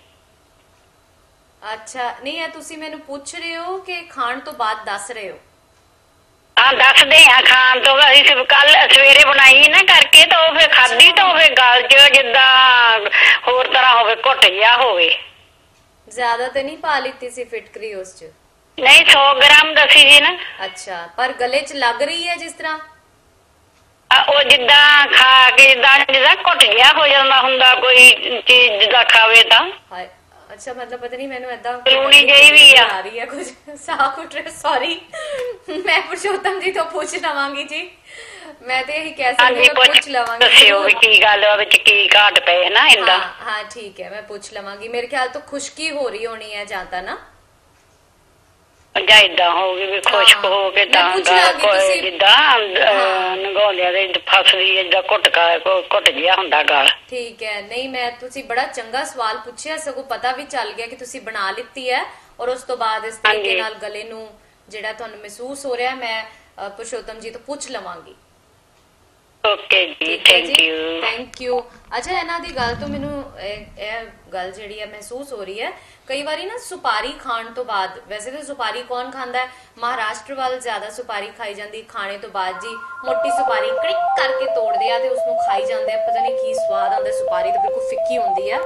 ਅੱਛਾ, ਨਹੀਂ ਇਹ ਤੁਸੀਂ ਮੈਨੂੰ ਪੁੱਛ ਰਹੇ ਹੋ ਕਿ ਖਾਣ ਤੋਂ ਬਾਅਦ ਦੱਸ ਰਹੇ ਹੋ? ਹਾਂ ਦੱਸਦੇ ਆ ਖਾਣ ਤੋਂ। ਅਸੀਂ ਕੱਲ ਸਵੇਰੇ ਬਣਾਈ ਨਾ ਕਰਕੇ ਤਾਂ ਉਹ ਫਿਰ ਖਾਧੀ ਤਾਂ ਉਹ ਫਿਰ ਗਲ 'ਚ ਜਿੱਦਾਂ ਹੋਰ ਤਰ੍ਹਾਂ ਹੋਵੇ, ਘੁੱਟ ਜਿਹਾ ਹੋਵੇ। ਜ਼ਿਆਦਾ ਤੇ ਨਹੀਂ ਪਾ ਲਿੱਤੀ ਸੀ ਫਿਟਕਰੀ ਉਸ 'ਚ? ਨਹੀਂ 100 ਗ੍ਰਾਮ ਦੱਸੀ ਸੀ ਨਾ। ਅੱਛਾ, ਪਰ ਗਲੇ 'ਚ ਲੱਗ ਰਹੀ ਹੈ ਜਿਸ ਤਰ੍ਹਾਂ? ਉਹ ਜਿੱਦਾਂ ਖਾ ਕੇ ਜਿੱਦਾਂ ਘੁੱਟ ਜਿਹਾ ਹੋ ਜਾਂਦਾ ਹੁੰਦਾ ਕੋਈ ਚੀਜ਼ ਜਿੱਦਾਂ ਖਾਵੇ ਤਾਂ। ਅੱਛਾ, ਮਤਲਬ ਪਤਾ ਨਹੀਂ ਮੈਨੂੰ ਏਦਾਂ ਸਲੂਣੀ ਜਿਹੀ ਵੀ ਆ ਰਹੀ ਹੈ, ਕੁਝ ਸਾਹ ਉੱਠ ਰਿਹਾ। ਸੌਰੀ, ਮੈਂ ਪੁਰਸ਼ੋਤਮ ਜੀ ਤੋਂ ਪੁੱਛ ਲਵਾਂਗੀ ਜੀ। ਮੈਂ ਤੇ ਇਹੀ ਕਹਿ ਸਕਦੀ ਹਾਂ, ਪੁੱਛ ਲਵਾਂਗੀ। ਦੱਸਿਓ ਵੀ ਕੀ ਗੱਲ ਆ, ਵਿੱਚ ਕੀ ਘਾਟ ਪਏ ਨਾ ਏਦਾਂ। ਹਾਂ ਠੀਕ ਹੈ, ਮੈਂ ਪੁੱਛ ਲਵਾਂਗੀ। ਮੇਰੇ ਖਿਆਲ ਤੋਂ ਖੁਸ਼ਕੀ ਹੋ ਰਹੀ ਹੋਣੀ ਹੈ ਜਾਂ ਤਾਂ ਨਾ ਜਾਂ ਏਦਾਂ ਹੋਊਗੀ ਵੀ ਖੁਸ਼ਕ ਹੋ ਕੇ ਤਾਂ ਜਿੱਦਾਂ ਨਗਾਉਂਦਿਆਂ ਦੇ ਫਸਦੀ ਜਿੱਦਾਂ ਘੁੱਟ ਜਿਹਾ ਹੁੰਦਾ ਗਲ। ਠੀਕ ਹੈ, ਨਹੀਂ ਮੈਂ ਤੁਸੀਂ ਬੜਾ ਚੰਗਾ ਸਵਾਲ ਪੁੱਛਿਆ, ਸਗੋਂ ਪਤਾ ਵੀ ਚੱਲ ਗਿਆ ਕਿ ਤੁਸੀਂ ਬਣਾ ਲਿੱਤੀ ਹੈ ਔਰ ਉਸ ਤੋਂ ਬਾਅਦ ਇਸ ਤਰੀਕੇ ਨਾਲ ਗਲੇ ਨੂੰ ਜਿਹੜਾ ਤੁਹਾਨੂੰ ਮਹਿਸੂਸ ਹੋ ਰਿਹਾ, ਮੈਂ ਪੁਰਸ਼ੋਤਮ ਜੀ ਤੋਂ ਪੁੱਛ ਲਵਾਂਗੀ। ਓਕੇ ਜੀ, ਥੈਂਕ ਯੂ। ਅੱਛਾ, ਇਹਨਾਂ ਦੀ ਗੱਲ ਤੋਂ ਮੈਨੂੰ ਇਹ ਗੱਲ ਜਿਹੜੀ ਹੈ ਮਹਿਸੂਸ ਹੋ ਰਹੀ ਹੈ, ਕਈ ਵਾਰੀ ਨਾ ਸੁਪਾਰੀ ਖਾਣ ਤੋਂ ਬਾਅਦ, ਵੈਸੇ ਤਾਂ ਸੁਪਾਰੀ ਕੌਣ ਖਾਂਦਾ ਹੈ, ਮਹਾਰਾਸ਼ਟਰ ਵੱਲ ਜ਼ਿਆਦਾ ਸੁਪਾਰੀ ਖਾਈ ਜਾਂਦੀ ਖਾਣੇ ਤੋਂ ਬਾਅਦ ਜੀ। ਮੋਟੀ ਸੁਪਾਰੀ ਕੜਿਕ ਕਰਕੇ ਤੋੜਦੇ ਆ ਤੇ ਉਸਨੂੰ ਖਾਈ ਜਾਂਦੇ ਆ, ਪਤਾ ਨਹੀਂ ਕੀ ਸਵਾਦ ਆਉਂਦਾ। ਸੁਪਾਰੀ ਤਾਂ ਬਿਲਕੁਲ ਫਿੱਕੀ ਹੁੰਦੀ ਹੈ।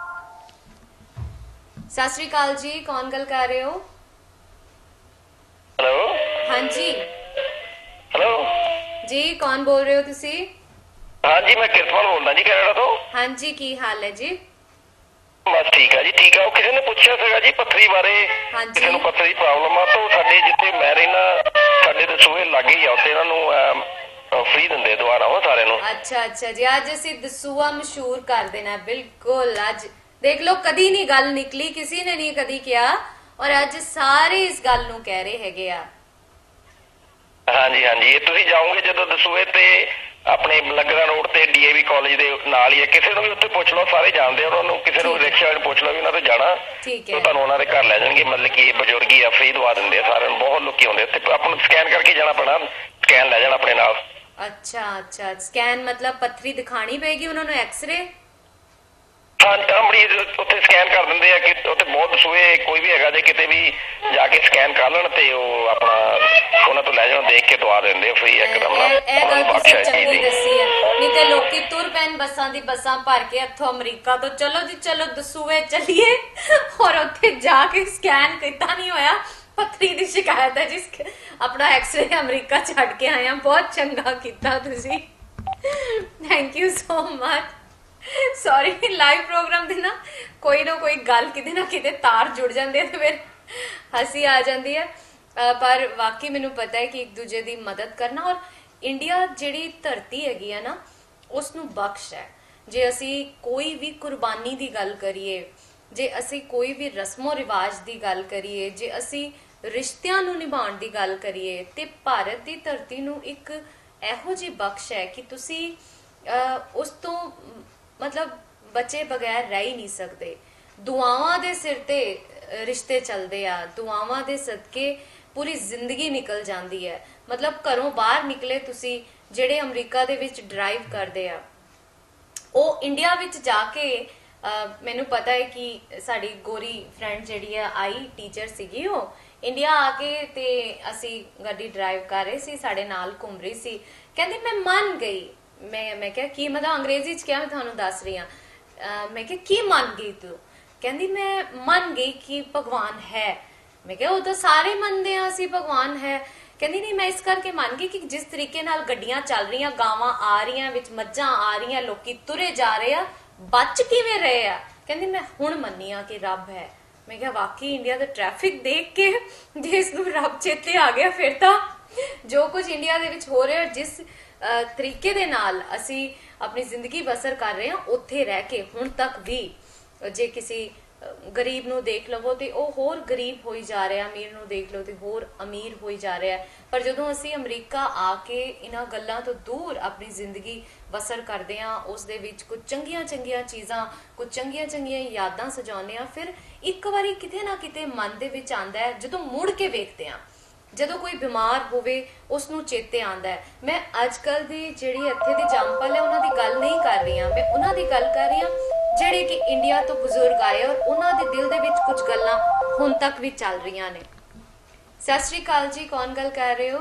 ਸਤਿ ਸ਼੍ਰੀ ਅਕਾਲ ਜੀ, ਕੌਣ ਗੱਲ ਕਰ ਰਹੇ ਹੋ? ਹੈਲੋ, ਹਾਂਜੀ। ਹੈਲੋ ਜੀ, ਕੌਣ ਬੋਲ ਰਹੇ ਹੋ ਤੁਸੀਂ? ਹਾਂਜੀ, ਮੈਂ ਕਿਰਪਾਲ ਬੋਲਦਾ ਜੀ, ਕੈਨੇਡਾ ਤੋਂ। ਹਾਂਜੀ, ਕੀ ਹਾਲ ਹੈ ਜੀ? ਬਸ ਠੀਕ ਆ ਜੀ, ਠੀਕ ਆ। ਉਹ ਕਿਸੇ ਨੇ ਪੁੱਛਿਆ ਸੀਗਾ ਜੀ ਪੱਥਰੀ ਬਾਰੇ, ਕਿਸੇ ਨੂੰ ਪੱਥਰੀ ਦੀ ਪ੍ਰੋਬਲਮ ਆ ਤਾਂ ਸਾਡੇ ਜਿੱਥੇ ਮੈਂ ਰਹਿਣਾ ਸਾਡੇ ਦਸੂਹੇ ਲਾਗੇ ਹੀ ਆ, ਉੱਥੇ ਇਹਨਾਂ ਨੂੰ ਫ੍ਰੀ ਦਿੰਦੇ ਦੁਆਰਾ ਉਹ ਸਾਰਿਆਂ ਨੂੰ। ਅੱਛਾ ਜੀ, ਅੱਜ ਅਸੀਂ ਦਸੂਹਾ ਮਸ਼ਹੂਰ ਕਰ ਦੇਣਾ। ਬਿਲਕੁਲ, ਅੱਜ ਦੇਖ ਲਓ ਕਦੀ ਨਹੀਂ ਗੱਲ ਨਿਕਲੀ, ਕਿਸੇ ਨੇ ਨਹੀਂ ਕਦੀ ਕਿਹਾ ਔਰ ਅੱਜ ਸਾਰੇ ਇਸ ਗੱਲ ਨੂੰ ਕਹਿ ਰਹੇ ਹੈਗੇ ਆ। ਹਾਂਜੀ, ਇਹ ਤੁਸੀਂ ਜਾਓਗੇ ਜਦੋਂ ਦਸੂਹੇ ਤੇ ਆਪਣੇ ਲੱਗਦਾ ਰੋਡ ਤੇ DAV ਕਾਲਜ ਦੇ ਨਾਲ ਹੀ ਹੈ, ਕਿਸੇ ਨੂੰ ਵੀ ਉੱਥੇ ਪੁੱਛ ਲਓ, ਸਾਰੇ ਜਾਣਦੇ ਆ ਉਹਨਾਂ ਨੂੰ। ਕਿਸੇ ਨੂੰ ਰਿਕਸ਼ਾ ਵਾਲੇ ਪੁੱਛ ਲਓ ਵੀ ਉਹਨਾਂ ਤੇ ਜਾਣਾ, ਤੁਹਾਨੂੰ ਉਹਨਾਂ ਦੇ ਘਰ ਲੈ ਜਾਣਗੇ। ਮਤਲਬ ਕਿ ਬਜ਼ੁਰਗ ਹੀ ਆ, ਫ੍ਰੀ ਦਵਾ ਦਿੰਦੇ ਆ ਸਾਰਿਆਂ ਨੂੰ। ਬਹੁਤ ਲੋਕੀ ਆਉਂਦੇ ਉੱਥੇ, ਆਪਾਂ ਨੂੰ ਸਕੈਨ ਕਰਕੇ ਜਾਣਾ ਪੈਣਾ, ਸਕੈਨ ਲੈ ਜਾਣਾ ਆਪਣੇ ਨਾਲ। ਅੱਛਾ, ਸਕੈਨ ਮਤਲਬ ਪੱਥਰੀ ਦਿਖਾਣੀ ਪਏਗੀ ਉਹਨਾਂ ਨੂੰ, ਐਕਸਰੇ? ਉੱਥੇ ਸਕੈਨ ਕਰ ਦਿੰਦੇ ਆ ਕਿ ਉੱਥੇ ਬਹੁਤ ਦਸੂਹੇ ਕੋਈ ਵੀ ਹੈਗਾ ਜੇ ਕਿਤੇ ਵੀ ਜਾ ਕੇ ਸਕੈਨ ਕਰ ਲੈਣ ਤੇ ਉਹ ਆਪਣਾ ਉਹਨਾਂ ਤੋਂ ਲੈ ਜਾਣ, ਦੇਖ ਕੇ ਦਵਾ ਦਿੰਦੇ ਫ੍ਰੀ ਇੱਕਦਮ ਨਾਲ। ਇਹ ਗੱਲ ਤੁਸੀਂ ਚੰਗੀ ਦੱਸੀ ਹੈ, ਨਹੀਂ ਤੇ ਲੋਕੀ ਤੁਰ ਪੈਣ ਬੱਸਾਂ ਦੀ ਬੱਸਾਂ ਭਰ ਕੇ ਇੱਥੋਂ ਅਮਰੀਕਾ ਤੋਂ, ਚਲੋ ਜੀ ਚਲੋ ਦਸੂਹੇ ਚੱਲੀਏ, ਔਰ ਉੱਥੇ ਜਾ ਕੇ ਸਕੈਨ ਕੀਤਾ ਨਹੀਂ ਹੋਇਆ, ਪੱਥਰੀ ਦੀ ਸ਼ਿਕਾਇਤ ਹੈ ਜਿਸ ਆਪਣਾ ਐਕਸਰੇ ਅਮਰੀਕਾ ਛੱਡ ਕੇ ਆਏ ਆ। ਬਹੁਤ ਚੰਗਾ ਕੀਤਾ ਤੁਸੀਂ, thank you so much. Sorry, live programme ਦੇ ਨਾ ਕੋਈ ਗੱਲ ਕਿਤੇ ਨਾ ਕਿਤੇ ਤਾਰ ਜੁੜ ਜਾਂਦੇ ਤੇ ਫਿਰ ਹੱਸੀ ਆ ਜਾਂਦੀ ਹੈ। ਪਰ ਵਾਕਈ ਮੈਨੂੰ ਪਤਾ ਹੈ ਕਿ ਇੱਕ ਦੂਜੇ ਦੀ ਮਦਦ ਕਰਨਾ, ਔਰ ਇੰਡੀਆ ਜਿਹੜੀ ਧਰਤੀ ਹੈਗੀ ਆ ਨਾ, ਉਸ ਨੂੰ ਬਖਸ਼ ਹੈ। ਜੇ ਅਸੀਂ ਕੋਈ ਵੀ ਕੁਰਬਾਨੀ ਦੀ ਗੱਲ ਕਰੀਏ, ਜੇ ਅਸੀਂ ਕੋਈ ਵੀ ਰਸਮੋ ਰਿਵਾਜ ਦੀ ਗੱਲ ਕਰੀਏ, ਜੇ ਅਸੀਂ ਰਿਸ਼ਤਿਆਂ ਨੂੰ ਨਿਭਾਉਣ ਦੀ ਗੱਲ ਕਰੀਏ, ਤੇ ਭਾਰਤ ਦੀ ਧਰਤੀ ਨੂੰ ਇੱਕ ਇਹੋ ਜਿਹੀ ਬਖਸ਼ ਹੈ ਕਿ ਤੁਸੀਂ ਉਸ ਤੋਂ ਮਤਲਬ ਬੱਚੇ ਬਗੈਰ ਰਹਿ ਹੀ ਨਹੀਂ ਸਕਦੇ। ਦੁਆਵਾਂ ਦੇ ਸਿਰ ਤੇ ਰਿਸ਼ਤੇ ਚੱਲਦੇ ਆ, ਦੁਆਵਾਂ ਦੇ ਸਦਕੇ ਪੂਰੀ ਜ਼ਿੰਦਗੀ ਨਿਕਲ ਜਾਂਦੀ ਹੈ। ਮਤਲਬ ਘਰੋਂ ਬਾਹਰ ਨਿਕਲੇ ਤੁਸੀਂ, ਜਿਹੜੇ ਅਮਰੀਕਾ ਦੇ ਵਿੱਚ ਡਰਾਈਵ ਕਰਦੇ ਆ, ਉਹ ਇੰਡੀਆ ਵਿੱਚ ਜਾ ਕੇ ਮੈਨੂੰ ਪਤਾ ਹੈ ਕਿ ਸਾਡੀ ਗੋਰੀ ਫਰੈਂਡ ਜਿਹੜੀ ਆ ਆਈ ਟੀਚਰ ਸੀਗੀ, ਉਹ ਇੰਡੀਆ ਆ ਕੇ ਤੇ ਅਸੀਂ ਗੱਡੀ ਡਰਾਈਵ ਕਰ ਰਹੇ ਸੀ, ਸਾਡੇ ਨਾਲ ਘੁੰਮ ਰਹੀ ਸੀ, ਕਹਿੰਦੀ ਮੈਂ ਮੰਨ ਗਈ। ਮੈਂ ਕਿਹਾ ਕੀ ਮਤਲਬ? ਅੰਗਰੇਜ਼ੀ ਚ ਕਿਹਾ, ਮੈਂ ਤੁਹਾਨੂੰ ਦੱਸ ਰਹੀ ਹਾਂ। ਮੈਂ ਕਿਹਾ ਕੀ ਮੰਨ ਗਈ ਤੂੰ? ਕਹਿੰਦੀ ਮੈਂ ਮੰਨ ਗਈ ਕਿ ਭਗਵਾਨ ਹੈ। ਮੈਂ ਕਿਹਾ ਉਹ ਤਾਂ ਸਾਰੇ ਮੰਨਦੇ ਆ ਅਸੀਂ ਭਗਵਾਨ ਹੈ। ਕਹਿੰਦੀ ਨਹੀਂ, ਮੈਂ ਇਸ ਕਰਕੇ ਮੰਨ ਗਈ ਕਿ ਜਿਸ ਤਰੀਕੇ ਨਾਲ ਗੱਡੀਆਂ ਚੱਲ ਰਹੀਆਂ, ਗਾਵਾਂ ਆ ਰਹੀਆਂ, ਵਿੱਚ ਮੱਝਾਂ ਆ ਰਹੀਆਂ, ਲੋਕੀ ਤੁਰੇ ਜਾ ਰਹੇ ਆ, ਬਚ ਕਿਵੇਂ ਰਹੇ ਆ? ਕਹਿੰਦੀ ਮੈਂ ਹੁਣ ਮੰਨੀ ਆ ਕਿ ਰੱਬ ਹੈ। ਮੈਂ ਕਿਹਾ ਵਾਕਈ ਇੰਡੀਆ ਦਾ ਟ੍ਰੈਫਿਕ ਦੇਖ ਕੇ ਜੇ ਇਸ ਨੂੰ ਰੱਬ ਚੇਤੇ ਆ ਗਿਆ, ਫਿਰ ਤਾਂ ਜੋ ਕੁਝ ਇੰਡੀਆ ਦੇ ਵਿੱਚ ਹੋ ਰਿਹਾ, ਜਿਸ ਤਰੀਕੇ ਦੇ ਨਾਲ ਅਸੀਂ ਆਪਣੀ ਜ਼ਿੰਦਗੀ ਬਸਰ ਕਰ ਰਹੇ ਹਾਂ, ਉੱਥੇ ਰਹਿ ਕੇ ਹੁਣ ਤੱਕ ਵੀ ਜੇ ਕਿਸੇ ਗਰੀਬ ਨੂੰ ਦੇਖ ਲਵੋ ਤੇ ਉਹ ਹੋਰ ਗਰੀਬ ਹੋਈ ਜਾ ਰਿਹਾ, ਅਮੀਰ ਨੂੰ ਦੇਖ ਲਓ ਤੇ ਹੋਰ ਅਮੀਰ ਹੋਈ ਜਾ ਰਿਹਾ। ਪਰ ਜਦੋਂ ਅਸੀਂ ਅਮਰੀਕਾ ਆ ਕੇ ਇਹਨਾਂ ਗੱਲਾਂ ਤੋਂ ਦੂਰ ਆਪਣੀ ਜ਼ਿੰਦਗੀ ਬਸਰ ਕਰਦੇ ਹਾਂ, ਉਸ ਦੇ ਵਿੱਚ ਕੁਝ ਚੰਗੀਆਂ ਚੰਗੀਆਂ ਚੀਜ਼ਾਂ, ਕੁਝ ਚੰਗੀਆਂ ਚੰਗੀਆਂ ਯਾਦਾਂ ਸਜਾਉਂਦੇ ਹਾਂ, ਫਿਰ ਇੱਕ ਵਾਰੀ ਕਿਤੇ ਨਾ ਕਿਤੇ ਮਨ ਦੇ ਵਿੱਚ ਆਉਂਦਾ ਹੈ, ਜਦੋਂ ਮੁੜ ਕੇ ਵੇਖਦੇ ਹਾਂ, ਜਦੋਂ ਕੋਈ ਬਿਮਾਰ ਹੋਵੇ ਉਸ ਨੂੰ ਚੇਤੇ ਆਉਂਦਾ ਹੈ। ਮੈਂ ਅੱਜ ਕੱਲ ਦੀ ਜਿਹੜੀ ਇੱਥੇ ਦੀ ਜੰਪਲ ਹੈ ਉਹਨਾਂ ਦੀ ਗੱਲ ਨਹੀਂ ਕਰ ਰਹੀ ਹਾਂ, ਮੈਂ ਉਹਨਾਂ ਦੀ ਗੱਲ ਕਰ ਰਹੀ ਹਾਂ ਜਿਹੜੇ ਕਿ ਇੰਡੀਆ ਤੋਂ ਬਜ਼ੁਰਗ ਆਏ ਔਰ ਉਹਨਾਂ ਦੇ ਦਿਲ ਦੇ ਵਿੱਚ ਕੁਝ ਗੱਲਾਂ ਹੁਣ ਤੱਕ ਵੀ ਚੱਲ ਰਹੀਆਂ ਨੇ। ਸਤਿ ਸ਼੍ਰੀ ਅਕਾਲ ਜੀ, ਕੌਣ ਗੱਲ ਕਰ ਰਹੇ ਹੋ?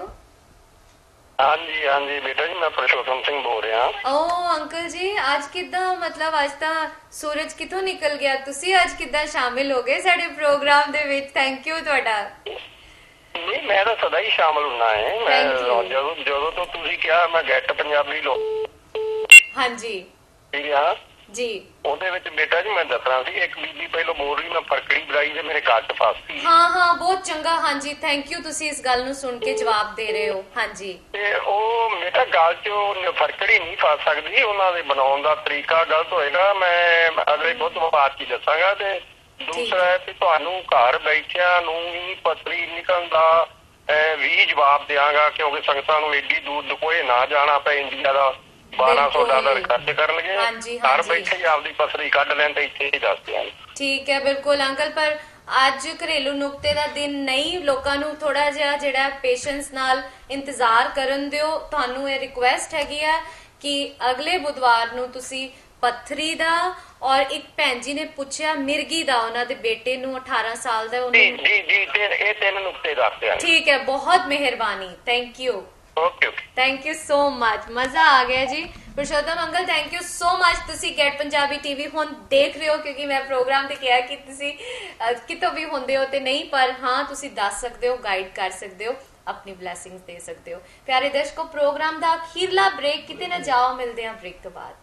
ਹਾਂਜੀ ਹਾਂਜੀ ਬੇਟਾ ਜੀ, ਮੈਂ ਪ੍ਰਸ਼ੋਤਮ ਸਿੰਘ ਬੋਲ ਰਿਹਾ। ਓ ਅੰਕਲ ਜੀ, ਅੱਜ ਕਿੱਦਾਂ, ਮਤਲਬ ਅੱਜ ਤਾਂ ਸੂਰਜ ਕਿੱਥੋਂ ਨਿਕਲ ਗਿਆ, ਤੁਸੀਂ ਅੱਜ ਕਿੱਦਾਂ ਸ਼ਾਮਿਲ ਹੋ ਗਏ ਸਾਡੇ ਪ੍ਰੋਗਰਾਮ ਦੇ ਵਿੱਚ? ਥੈਂਕ ਯੂ ਤੁਹਾਡਾ। ਨਹੀਂ, ਮੈਂ ਤਾਂ ਸਦਾ ਹੀ ਸ਼ਾਮਲ ਹੁੰਨਾ ਹੈ। ਮੈਂ ਜਦੋਂ ਤੋਂ ਤੁਸੀਂ ਕਿਹਾ ਮੈਂ ਗੈਟ ਪੰਜਾਬੀ ਲੋ, ਹਾਂਜੀ ਠੀਕ ਆ ਜੀ, ਉਹਦੇ ਵਿੱਚ ਬੇਟਾ ਜੀ ਮੈਂ ਦੱਸਣਾ ਸੀ, ਇੱਕ ਬੀਬੀ ਪਹਿਲਾਂ ਬੋਲ ਰਹੀ, ਮੈਂ ਫਰਕੜੀ ਬੁਲਾਈ ਤੇ ਮੇਰੇ ਗੱਲ 'ਚ ਫਸ ਗਈ। ਹਾਂ ਬਹੁਤ ਚੰਗਾ, ਹਾਂਜੀ ਥੈਂਕ ਯੂ, ਤੁਸੀਂ ਇਸ ਗੱਲ ਨੂੰ ਸੁਣ ਕੇ ਜਵਾਬ ਦੇ ਰਹੇ ਹੋ। ਹਾਂਜੀ, ਤੇ ਉਹ ਮੇਰਾ ਗੱਲ 'ਚ ਫਰਕੜੀ ਨਹੀਂ ਫਸ ਸਕਦੀ, ਉਹਨਾਂ ਦੇ ਬਣਾਉਣ ਦਾ ਤਰੀਕਾ ਗਲਤ ਹੋਏਗਾ। ਮੈਂ ਅਗਲੇ ਬੁੱਧਵਾਰ 'ਚ ਦੱਸਾਂਗਾ। ਤੇ ਦੂਸਰਾ ਹੈ ਕਿ ਤੁਹਾਨੂੰ ਘਰ ਬੈਠਿਆਂ ਨੂੰ ਹੀ ਪੱਤਰੀ ਨਿਕਲਣ ਦਾ ਵੀ ਜਵਾਬ ਦਿਆਂਗਾ, ਕਿਉਂਕਿ ਸੰਗਤਾਂ ਨੂੰ ਏਡੀ ਦੂਰ ਦੁਕੋਏ ਨਾ ਜਾਣਾ ਪਏ। ਇੰਡੀਆ ਦਾ $1200 ਖਰਚ ਕਰਨਗੇ, ਘਰ ਬੈਠੇ ਹੀ ਆਪਦੀ ਪਸਰੀ ਕੱਢ ਲੈਣ ਤੇ ਇੱਥੇ ਹੀ ਦੱਸ ਦਿਆਂਗੇ। ਠੀਕ ਹੈ, ਬਿਲਕੁਲ ਅੰਕਲ। ਪਰ ਅੱਜ ਘਰੇਲੂ ਨੁਕਤੇ ਦਾ ਦਿਨ ਨਹੀਂ, ਲੋਕਾਂ ਨੂੰ ਥੋੜਾ ਜਿਹਾ ਜਿਹੜਾ ਪੇਸ਼ੈਂਸ ਨਾਲ ਇੰਤਜ਼ਾਰ ਕਰਨ ਦਿਓ। ਤੁਹਾਨੂੰ ਇਹ ਰਿਕੁਐਸਟ ਹੈਗੀ ਹੈ ਕਿ ਅਗਲੇ ਬੁੱਧਵਾਰ ਨੂੰ ਤੁਸੀਂ ਪੱਥਰੀ ਦਾ, ਔਰ ਇੱਕ ਭੈਣ ਜੀ ਨੇ ਪੁੱਛਿਆ ਮਿਰਗੀ ਦਾ, ਉਹਨਾਂ ਦੇ ਬੇਟੇ ਨੂੰ 18 ਸਾਲ ਦਾ, ਉਹਨੂੰ ਜੀ ਇਹ 3 ਨੁਕਤੇ ਦੱਸ ਦਿਆਂਗੇ। ਠੀਕ ਹੈ, ਬਹੁਤ ਮਿਹਰਬਾਨੀ, thank you. Okay thank you so much, ਮਜ਼ਾ ਆ ਗਿਆ ਜੀ। Purshottam uncle thank you so much. ਤੁਸੀਂ ਗੈਟ ਪੰਜਾਬੀ ਟੀਵੀ ਹੁਣ ਦੇਖ ਰਹੇ ਹੋ, ਕਿਉਂਕਿ ਮੈਂ ਪ੍ਰੋਗਰਾਮ ਤੇ ਕਿਹਾ ਕਿ ਤੁਸੀਂ ਕਿਤੋਂ ਵੀ ਹੁੰਦੇ ਹੋ ਤੇ ਨਹੀਂ, ਪਰ ਹਾਂ ਤੁਸੀਂ ਦੱਸ ਸਕਦੇ ਹੋ, ਗਾਈਡ ਕਰ ਸਕਦੇ ਹੋ, ਆਪਣੀ ਬਲੇਸਿੰਗਸ ਦੇ ਸਕਦੇ ਹੋ। ਪਿਆਰੇ ਦਰਸ਼ਕੋ, ਪ੍ਰੋਗਰਾਮ ਦਾ ਅਖੀਰਲਾ ਬ੍ਰੇਕ, ਕਿਤੇ ਨਾ ਜਾਓ, ਮਿਲਦੇ ਹਾਂ ਬ੍ਰੇਕ ਤੋਂ ਬਾਅਦ।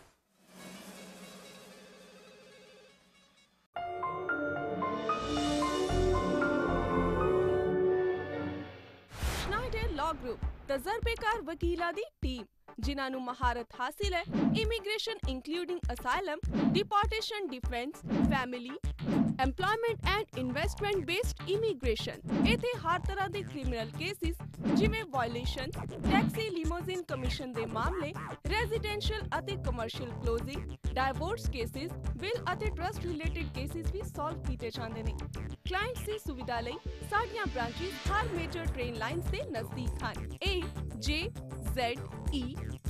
लॉ ग्रुप तजर्बेकार वकीलां दी टीम जिन्हां नूं महारत हासिल है immigration including asylum, deportation, defence, family, employment and investment based immigration. इत्थे हर तरह दे क्रिमिनल केसिस जिवें वायलेशन, टैक्सी, लिमोजिन कमीशन दे मामले, रेजिडेंशियल अते commercial closing, divorce cases, will अते ट्रस्ट रिलेटेड केसिस भी सॉल्व कीते जांदे ने। क्लाइंट्स दी सुविधा लई साडीआं ब्रांचेस हर मेजर ट्रेन लाइन्स दे नजदीक हन। AJZE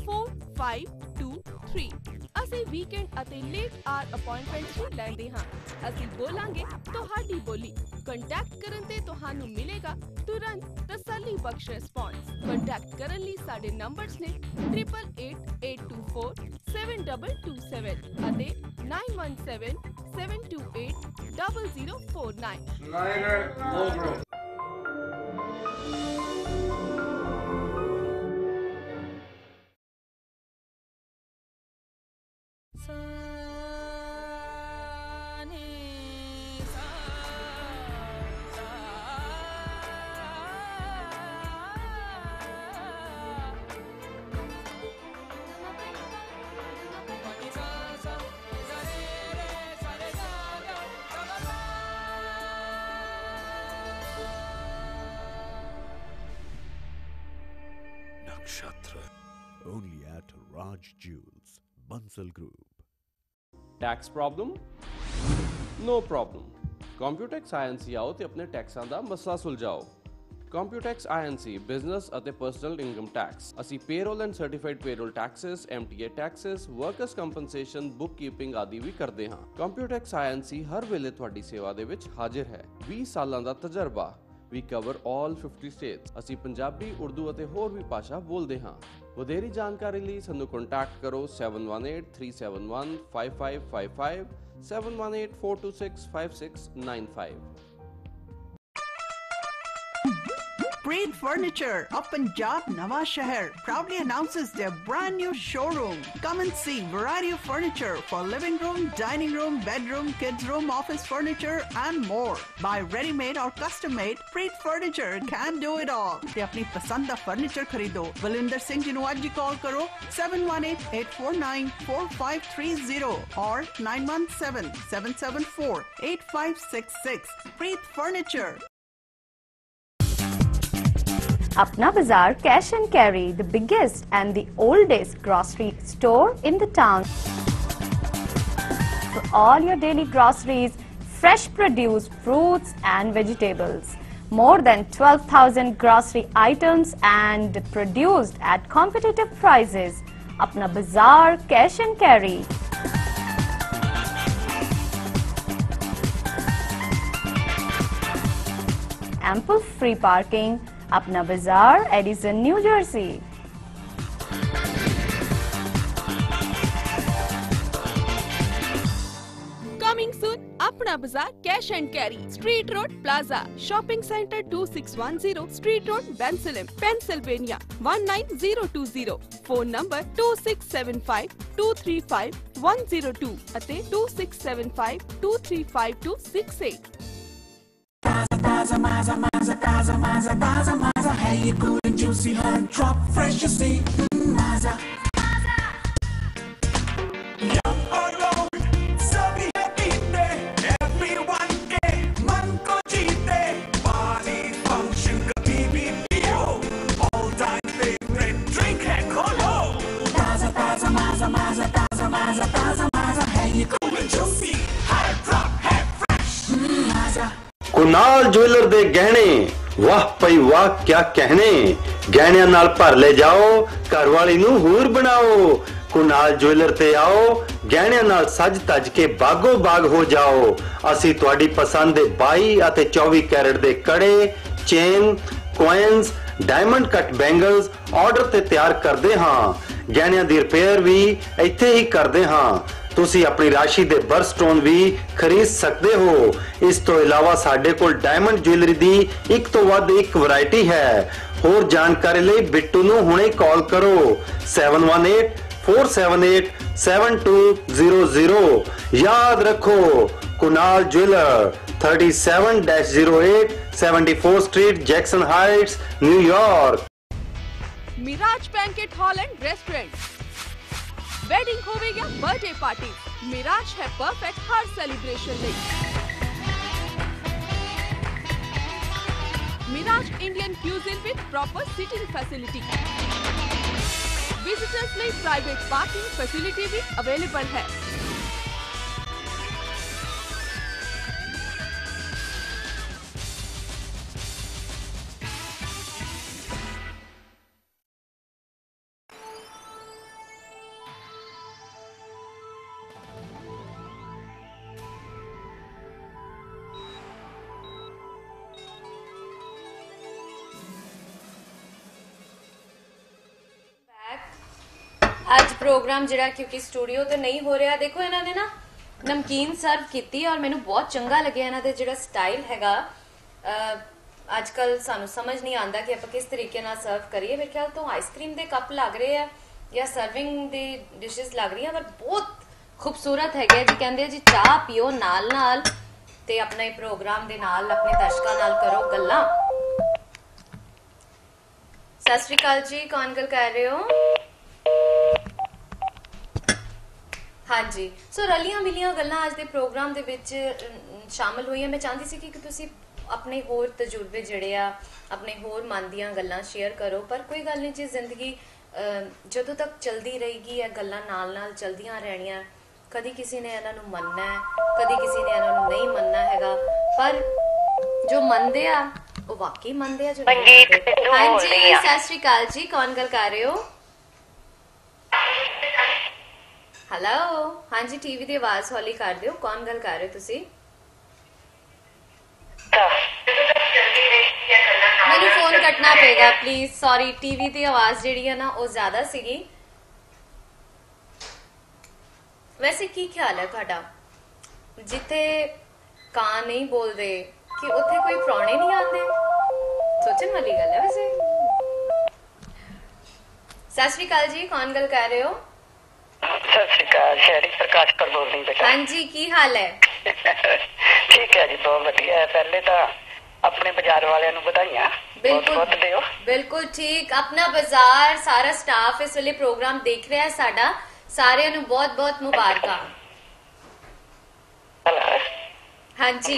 4523 ਅਸੀਂ ਵੀਕਐਂਡ ਅਤੇ ਲੇਟ ਆਰ ਅਪਾਇੰਟਮੈਂਟਸ ਵੀ ਲੈਂਦੇ ਹਾਂ। ਅਸੀਂ ਬੋਲਾਂਗੇ ਤੁਹਾਡੀ ਬੋਲੀ। ਕੰਟੈਕਟ ਕਰਨ ਤੇ ਤੁਹਾਨੂੰ ਮਿਲੇਗਾ ਤੁਰੰਤ ਤਸੱਲੀ ਬਖਸ਼ ਰਿਸਪੌਂਸ। ਕੰਟੈਕਟ ਕਰਨ ਲਈ ਸਾਡੇ ਨੰਬਰਸ ਨੇ 8882472227 ਅਤੇ 9177280049। Only at Raj Jewels, Bansal Group. Tax problem? No problem. Computax INC ਆਓ ਤੇ ਆਪਣੇ ਟੈਕਸਾਂ ਦਾ ਮਸਲਾ ਸੁਲਝਾਓ। ਕੰਪਿਊਟੈਕਸ ਆਈਐਨਸੀ ਬਿਜ਼ਨਸ ਅਤੇ ਪਰਸਨਲ ਇਨਕਮ ਟੈਕਸ। ਅਸੀਂ payroll and certified payroll taxes, MTA taxes, workers compensation, bookkeeping ਆਦਿ ਵੀ ਕਰਦੇ ਹਾਂ। ਕੰਪਿਊਟੈਕਸ ਆਈਐਨਸੀ ਹਰ ਵੇਲੇ ਤੁਹਾਡੀ ਸੇਵਾ ਦੇ ਵਿੱਚ ਹਾਜ਼ਰ ਹੈ। 20 ਸਾਲਾਂ ਦਾ ਤਜਰਬਾ। We cover all 50 states। ਅਸੀਂ ਪੰਜਾਬੀ, ਉਰਦੂ ਅਤੇ ਹੋਰ ਵੀ ਭਾਸ਼ਾ ਬੋਲਦੇ ਹਾਂ। ਵਧੇਰੀ ਜਾਣਕਾਰੀ ਲਈ ਸਾਨੂੰ ਕੰਟੈਕਟ ਕਰੋ 7183715555 7184265695। Preet Furniture of Punjab Nawa Shahar proudly announces their brand new showroom. Come and see variety of furniture for living room, dining room, bedroom, kids room, office furniture and more. Buy ready-made or custom-made, Preet Furniture can do it all. ते अपनी पसंद दा furniture खरीदो। बलविंदर सिंह जी नु आज call करो 7188494530 और 9177748566. Preet Furniture. Apna Bazaar Cash and Carry, the biggest and the oldest grocery store in the town. For all your daily groceries, fresh produce, fruits and vegetables. More than 12,000 grocery items and produced at competitive prices. Apna Bazaar Cash and Carry. Ample free parking. Apna Bazaar, Edison, New Jersey. Coming soon, Apna Bazaar Cash and Carry, Street Road Plaza, Shopping Center 2610, Street Road, Bensalem, Pennsylvania 19020. Phone number 2675-235-102 ਅਤੇ 2675-235-268. Maza, hey, you cool and juicy, hard drop, fresh you see. Maza. Young or old, sabhi hai peete, everyone ke man ko jeete. Party function kabhi bhi piyo, all time favorite drink hai kholo. Maza, hey, you cool and juicy, hard drop, hey, fresh. Maza. Kunal jeweller दे गहने वाह पई वाह क्या कहने गहणियां नाल भर ले जाओ घर वाली नू हूर बनाओ कुनाल ज्वेलर ते आओ गहणियां नाल सज तज के बागो बाग हो जाओ ਅਸੀਂ ਤੁਹਾਡੀ ਪਸੰਦ ਦੇ 22 ਅਤੇ 24 ਕੈਰਟ ਦੇ ਕੜੇ chain coins diamond cut bangles order ਤੇ ਤਿਆਰ ਕਰਦੇ ਹਾਂ ਗਹਿਣਿਆਂ ਦੀ ਰਿਪੇਅਰ ਵੀ ਇੱਥੇ ਹੀ ਕਰਦੇ ਹਾਂ ਤੁਸੀਂ ਆਪਣੀ ਰਾਸ਼ੀ ਦੇ ਬਰਸਟੋਨ ਵੀ ਖਰੀਦ ਸਕਦੇ ਹੋ ਇਸ ਤੋਂ ਇਲਾਵਾ ਸਾਡੇ ਕੋਲ ਡਾਇਮੰਡ ਜੁਐਲਰੀ ਦੀ ਇੱਕ ਤੋਂ ਵੱਧ ਇੱਕ ਵੈਰਾਈਟੀ ਹੈ ਹੋਰ ਜਾਣਕਾਰੀ ਲਈ ਬਿੱਟੂ ਨੂੰ ਹੁਣੇ ਕਾਲ ਕਰੋ 7184787200 याद रखो Kunal jeweller 37-08 74 street Jackson Heights New York Mirage banquet hall and restaurant wedding होवे या बर्थडे पार्टी मिराज है परफेक्ट हर सेलिब्रेशन ਲਈ Mirage Indian cuisine with proper sitting facility visitors ਲਈ प्राइवेट पार्किंग फैसिलिटी भी अवेलेबल है ਅੱਜ ਪ੍ਰੋਗਰਾਮ ਜਿਹੜਾ ਕਿਉਂਕਿ ਸਟੂਡੀਓ ਤੇ ਨਹੀਂ ਹੋ ਰਿਹਾ ਦੇਖੋ ਇਹਨਾਂ ਨੇ ਨਾ ਨਮਕੀਨ ਸਰਵ ਕੀਤੀ ਔਰ ਮੈਨੂੰ ਬਹੁਤ ਚੰਗਾ ਲੱਗਿਆ ਇਹਨਾਂ ਦੇ ਜਿਹੜਾ ਸਟਾਈਲ ਹੈਗਾ ਅੱਜ ਕੱਲ ਸਾਨੂੰ ਸਮਝ ਨਹੀਂ ਆਉਂਦਾ ਕਿ ਆਪਾਂ ਕਿਸ ਤਰੀਕੇ ਨਾਲ ਸਰਵ ਕਰੀਏ ਮੇਰੇ ਖਿਆਲ ਤੋਂ ਆਈਸਕ੍ਰੀਮ ਦੇ ਕੱਪ ਲੱਗ ਰਹੇ ਆ ਜਾਂ ਸਰਵਿੰਗ ਦੀ ਡਿਸ਼ਸ ਲੱਗ ਰਹੀਆਂ ਪਰ ਬਹੁਤ ਖੂਬਸੂਰਤ ਹੈਗੇ ਜੀ ਕਹਿੰਦੇ ਜੀ ਚਾਹ ਪੀਓ ਨਾਲ ਨਾਲ ਤੇ ਆਪਣੇ ਪ੍ਰੋਗਰਾਮ ਦੇ ਨਾਲ ਆਪਣੇ ਦਰਸ਼ਕਾਂ ਨਾਲ ਕਰੋ ਗੱਲਾਂ ਸਤਿ ਸ਼੍ਰੀ ਅਕਾਲ ਜੀ ਕੌਣ ਗੱਲ ਕਰ ਰਹੇ ਹੋ ਹਾਂਜੀ ਸੋ ਰਲੀਆਂ ਮਿਲੀਆਂ ਗੱਲਾਂ ਅੱਜ ਦੇ ਪ੍ਰੋਗਰਾਮ ਦੇ ਵਿੱਚ ਸ਼ਾਮਲ ਹੋਈਆਂ ਮੈਂ ਚਾਹੁੰਦੀ ਸੀ ਕਿ ਤੁਸੀਂ ਆਪਣੇ ਹੋਰ ਤਜਰਬੇ ਜਿਹੜੇ ਆ ਆਪਣੇ ਹੋਰ ਮਨ ਦੀਆਂ ਗੱਲਾਂ ਸ਼ੇਅਰ ਕਰੋ ਪਰ ਕੋਈ ਗੱਲ ਨਹੀਂ ਜੀ ਜ਼ਿੰਦਗੀ ਜਦੋਂ ਤੱਕ ਚਲਦੀ ਰਹੇਗੀ ਇਹ ਗੱਲਾਂ ਨਾਲ ਨਾਲ ਚਲਦੀਆਂ ਰਹਿਣੀਆਂ ਕਦੀ ਕਿਸੇ ਨੇ ਇਹਨਾਂ ਨੂੰ ਮੰਨਣਾ ਹੈ ਕਦੀ ਕਿਸੇ ਨੇ ਇਹਨਾਂ ਨੂੰ ਨਹੀਂ ਮੰਨਣਾ ਹੈਗਾ ਪਰ ਜੋ ਮੰਨਦੇ ਆ ਉਹ ਵਾਕਈ ਮੰਨਦੇ ਆ ਹਾਂਜੀ ਸਤਿ ਸ਼੍ਰੀ ਅਕਾਲ ਜੀ ਕੌਣ ਗੱਲ ਕਰ ਰਹੇ ਹੋ हेलो हाँ जी टीवी की आवाज हौली कर दो कौन गल कर रहे हो तुसी मैनू फोन कटना पेगा प्लीज सॉरी टीवी की आवाज जिहड़ी है ना वो ज्यादा सीगी वैसे की ख्याल है तुहाडा जिथे कां नहीं बोलते कि उत्थे कोई प्राणे नहीं आते सोचने वाली गल है वैसे। सत श्री अकाल जी, कौन गल कर रहे हो? सत श्री अकाल, शहरी प्रकाश कौर बोल रही बेटा। हाँ जी, की हाल है? ठीक है जी, बहुत वधिया है। पहले तो अपने बाजार वालियां नूं बधाइयां बहुत दिओ। बिल्कुल ठीक, अपना बाजार सारा स्टाफ इस वेले प्रोग्राम देख रहा है साडा, सारियां नूं बहुत बहुत मुबारकां। हाँ जी,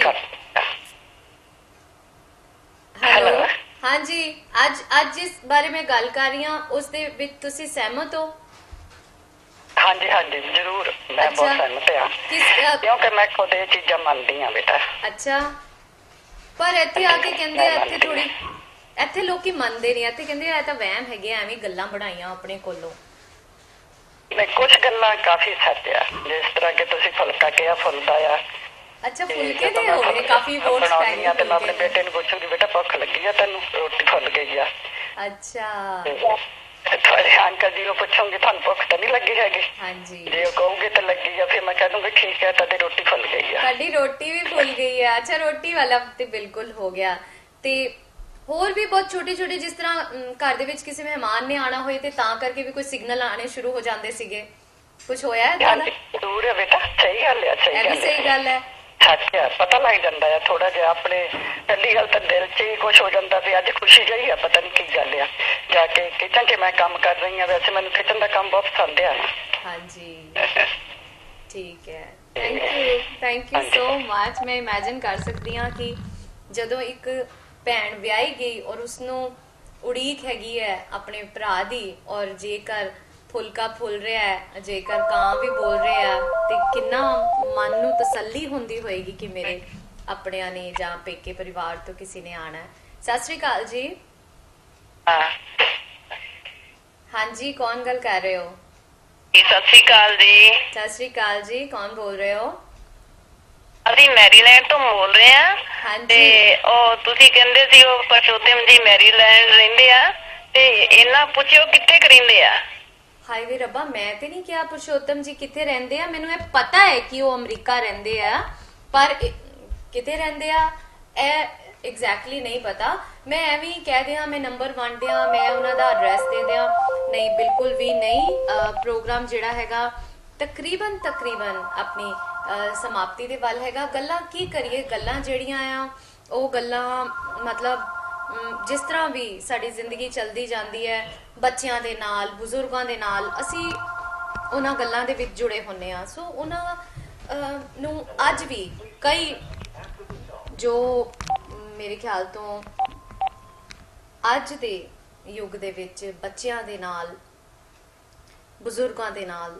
हेलो, हाँ जी, आज जिस बारे में गल कर रही हां उस दे विच तुसीं सहमत हो? हाँ जी जरूर, मैं बहुत सहमत हाँ, क्योंकि मैं खुद ये चीज़ां मनदी हां बेटा। अच्छा, पर ਇੱਥੇ ਆ ਕੇ ਕਹਿੰਦੇ ਇੱਥੇ ਥੋੜੀ ਇੱਥੇ ਲੋਕੀ ਮੰਨਦੇ ਨਹੀਂ, ਇੱਥੇ ਕਹਿੰਦੇ ਇਹ ਤਾਂ ਵਹਿਮ ਹੈਗੇ, ਐਵੇਂ ਗੱਲਾਂ ਬਣਾਈਆਂ ਆਪਣੇ ਕੋਲੋਂ। मैं कुछ गल्लां काफी सच आ, जिस तरह के तुसीं फुलका किया फुलदा आ। अच्छा, फुलके दे हो गए काफी वोट्स पै गए। ते मैं अपने बेटे नूं पुछूंगी बेटा भुख लगी आ तैनूं, रोटी फुल गई आ। अच्छा, थोड़े अंकल जी को पूछूंगी थानू भुख तो नहीं लगी हैगी? हाँ जी, जे कहोगे तो लगी है, फिर मैं कह दूंगी ठीक है ताडी रोटी फुल गई है। ताडी रोटी भी फुल गई है। अच्छा, रोटी वाला ते बिल्कुल हो गया। ते होर भी बहुत छोटे छोटे, जिस तरह घर दे विच किसी मेहमान ने आना होए ते तां करके भी कोई सिग्नल आने शुरू हो जांदे सीगे, कुछ होया है? जरूर है बेटा, सही गल है, सही गल है। अच्छा, पता लग जाता है थोड़ा जिहा अपने पहली गल तो दिल च ही कुछ हो जाता भी अज खुशी जही है, पता नहीं की गल है। जाके किचन च मैं काम कर रही हूँ, वैसे मैंने किचन का काम बहुत पसंद है। हाँ जी, ठीक है, थैंक यू सो मच। मैं इमेजिन कर सकती हाँ कि जदों एक भैन विआही गई और उसनों उड़ीक हैगी है अपने भरा दी, और जेकर फुलका फुल रहा है, जेकर कां भी बोल रहे हैं, ते किन्ना मन नूं तसल्ली हुंदी होएगी कि मेरे अपनियां ने जां पेके परिवार तो किसी ने आना है। सत श्री अकाल जी। हाँ जी, कौन गल कर रहे हो? सत श्री अकाल जी। सत श्री अकाल जी, कौन बोल रहे हो? ਅਸੀਂ ਮੈਰੀਲੈਂਡ ਤੋਂ ਬੋਲ ਰਹੇ ਆ ਤੇ ਉਹ ਤੁਸੀਂ ਕਹਿੰਦੇ ਸੀ ਉਹ ਪਰਸ਼ੋਤਮ ਜੀ ਮੈਰੀਲੈਂਡ ਰਹਿੰਦੇ ਆ ਤੇ ਇਹਨਾਂ ਪੁੱਛਿਓ ਕਿੱਥੇ ਕਰਿੰਦੇ ਆ। ਹਾਏ ਵੇ ਰੱਬਾ, ਮੈਂ ਤੇ ਨਹੀਂ ਕਿਹਾ ਪੁਰਸ਼ੋਤਮ ਜੀ ਕਿੱਥੇ ਰਹਿੰਦੇ ਆ, ਮੈਨੂੰ ਇਹ ਪਤਾ ਹੈ ਕਿ ਉਹ ਅਮਰੀਕਾ ਰਹਿੰਦੇ ਆ, ਪਰ ਕਿੱਥੇ ਰਹਿੰਦੇ ਆ ਇਹ ਐਗਜ਼ੈਕਟਲੀ ਨਹੀਂ ਪਤਾ। ਮੈਂ ਐਵੇਂ ਹੀ ਕਹਿ ਦਿਆਂ ਮੈਂ ਨੰਬਰ ਵੰਡ ਦਿਆਂ, ਮੈਂ ਉਹਨਾਂ ਦਾ ਐਡਰੈਸ ਦੇ ਦਿਆਂ, ਨਹੀਂ, ਬਿਲਕੁਲ ਵੀ ਨਹੀਂ। ਪ੍ਰੋਗਰਾਮ ਜਿਹੜਾ ਹੈਗਾ ਤਕਰੀਬਨ ਆਪਣੀ ਸਮਾਪਤੀ ਦੇ ਵੱਲ ਹੈਗਾ। ਗੱਲਾਂ ਕੀ ਕਰੀਏ, ਗੱਲਾਂ ਜਿਹੜੀਆਂ ਆ ਉਹ ਗੱਲਾਂ ਮਤਲਬ ਜਿਸ ਤਰ੍ਹਾਂ ਵੀ ਸਾਡੀ ਜ਼ਿੰਦਗੀ ਚਲਦੀ ਜਾਂਦੀ ਹੈ, ਬੱਚਿਆਂ ਦੇ ਨਾਲ, ਬਜ਼ੁਰਗਾਂ ਦੇ ਨਾਲ, ਅਸੀਂ ਉਹਨਾਂ ਗੱਲਾਂ ਦੇ ਵਿੱਚ ਜੁੜੇ ਹੁੰਨੇ ਆ। ਸੋ ਉਹਨਾਂ ਨੂੰ ਅੱਜ ਵੀ ਕਈ ਜੋ ਮੇਰੇ ਖਿਆਲ ਤੋਂ ਅੱਜ ਦੇ ਯੁੱਗ ਦੇ ਵਿੱਚ ਬੱਚਿਆਂ ਦੇ ਨਾਲ, ਬਜ਼ੁਰਗਾਂ ਦੇ ਨਾਲ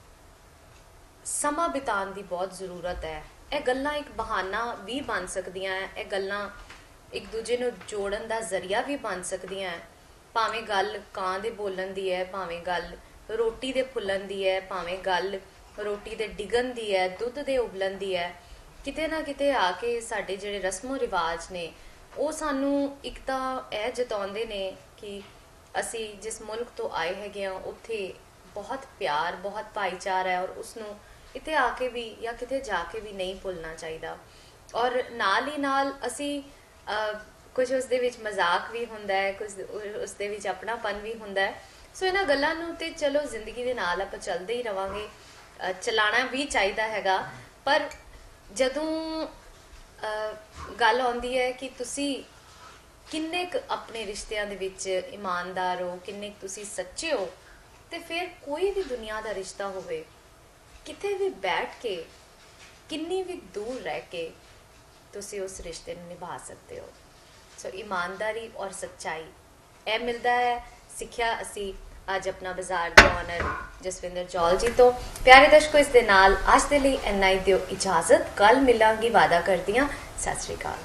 ਸਮਾਂ ਬਿਤਾਉਣ ਦੀ ਬਹੁਤ ਜ਼ਰੂਰਤ ਹੈ। ਇਹ ਗੱਲਾਂ ਇੱਕ ਬਹਾਨਾ ਵੀ ਬਣ ਸਕਦੀਆਂ ਹੈ, ਇਹ ਗੱਲਾਂ ਇੱਕ ਦੂਜੇ ਨੂੰ ਜੋੜਨ ਦਾ ਜ਼ਰੀਆ ਵੀ ਬਣ ਸਕਦੀਆਂ ਹੈ। ਭਾਵੇਂ ਗੱਲ ਕਾਂ ਦੇ ਬੋਲਣ ਦੀ ਹੈ, ਭਾਵੇਂ ਗੱਲ ਰੋਟੀ ਦੇ ਫੁੱਲਣ ਦੀ ਹੈ, ਭਾਵੇਂ ਗੱਲ ਰੋਟੀ ਦੇ ਡਿੱਗਣ ਦੀ ਹੈ, ਦੁੱਧ ਦੇ ਉਬਲਣ ਦੀ ਹੈ। ਕਿਤੇ ਨਾ ਕਿਤੇ ਆ ਕੇ ਸਾਡੇ ਜਿਹੜੇ ਰਸਮੋ ਰਿਵਾਜ ਨੇ ਉਹ ਸਾਨੂੰ ਇੱਕ ਤਾਂ ਇਹ ਜਤਾਉਂਦੇ ਨੇ ਕਿ ਅਸੀਂ ਜਿਸ ਮੁਲਕ ਤੋਂ ਆਏ ਹੈਗੇ ਆ ਉੱਥੇ ਬਹੁਤ ਪਿਆਰ, ਬਹੁਤ ਭਾਈਚਾਰਾ ਹੈ, ਔਰ ਉਸਨੂੰ ਇੱਥੇ ਆ ਕੇ ਵੀ ਜਾਂ ਕਿਤੇ ਜਾ ਕੇ ਵੀ ਨਹੀਂ ਭੁੱਲਣਾ ਚਾਹੀਦਾ। ਔਰ ਨਾਲ ਹੀ ਨਾਲ ਅਸੀਂ ਕੁਝ ਉਸ ਦੇ ਵਿੱਚ ਮਜ਼ਾਕ ਵੀ ਹੁੰਦਾ ਹੈ, ਕੁਝ ਉਸ ਦੇ ਵਿੱਚ ਆਪਣਾਪਨ ਵੀ ਹੁੰਦਾ ਹੈ। ਸੋ ਇਹਨਾਂ ਗੱਲਾਂ ਨੂੰ ਤੇ ਚਲੋ ਜ਼ਿੰਦਗੀ ਦੇ ਨਾਲ ਆਪਾਂ ਚੱਲਦੇ ਹੀ ਰਵਾਂਗੇ, ਚਲਾਉਣਾ ਵੀ ਚਾਹੀਦਾ ਹੈਗਾ। ਪਰ ਜਦੋਂ ਗੱਲ ਆਉਂਦੀ ਹੈ ਕਿ ਤੁਸੀਂ ਕਿੰਨੇ ਕੁ ਆਪਣੇ ਰਿਸ਼ਤਿਆਂ ਦੇ ਵਿੱਚ ਇਮਾਨਦਾਰ ਹੋ, ਕਿੰਨੇ ਕੁ ਤੁਸੀਂ ਸੱਚੇ ਹੋ, ਤੇ ਫਿਰ ਕੋਈ ਵੀ ਦੁਨੀਆ ਦਾ ਰਿਸ਼ਤਾ ਹੋਵੇ, ਕਿਤੇ ਵੀ ਬੈਠ ਕੇ, ਕਿੰਨੀ ਵੀ ਦੂਰ ਰਹਿ ਕੇ ਤੁਸੀਂ ਉਸ ਰਿਸ਼ਤੇ ਨੂੰ ਨਿਭਾ ਸਕਦੇ ਹੋ। ਸੋ ਇਮਾਨਦਾਰੀ ਔਰ ਸੱਚਾਈ ਇਹ ਮਿਲਦਾ ਹੈ ਸਿੱਖਿਆ ਅਸੀਂ ਅੱਜ ਆਪਣਾ ਬਾਜ਼ਾਰ ਦੇ ਓਨਰ ਜਸਵਿੰਦਰ ਜੌਲ ਜੀ ਤੋਂ। ਪਿਆਰੇ ਦਰਸ਼ਕੋ, ਇਸ ਦੇ ਨਾਲ ਅੱਜ ਦੇ ਲਈ ਇੰਨਾ ਹੀ ਦਿਓ ਇਜਾਜ਼ਤ। ਕੱਲ ਮਿਲਾਂਗੀ, ਵਾਅਦਾ ਕਰਦੀ ਹਾਂ। ਸਤਿ ਸ਼੍ਰੀ ਅਕਾਲ।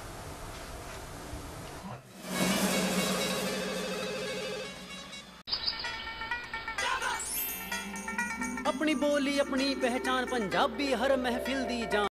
अपनी बोली अपनी पहचान पंजाबी हर महफिल दी जान।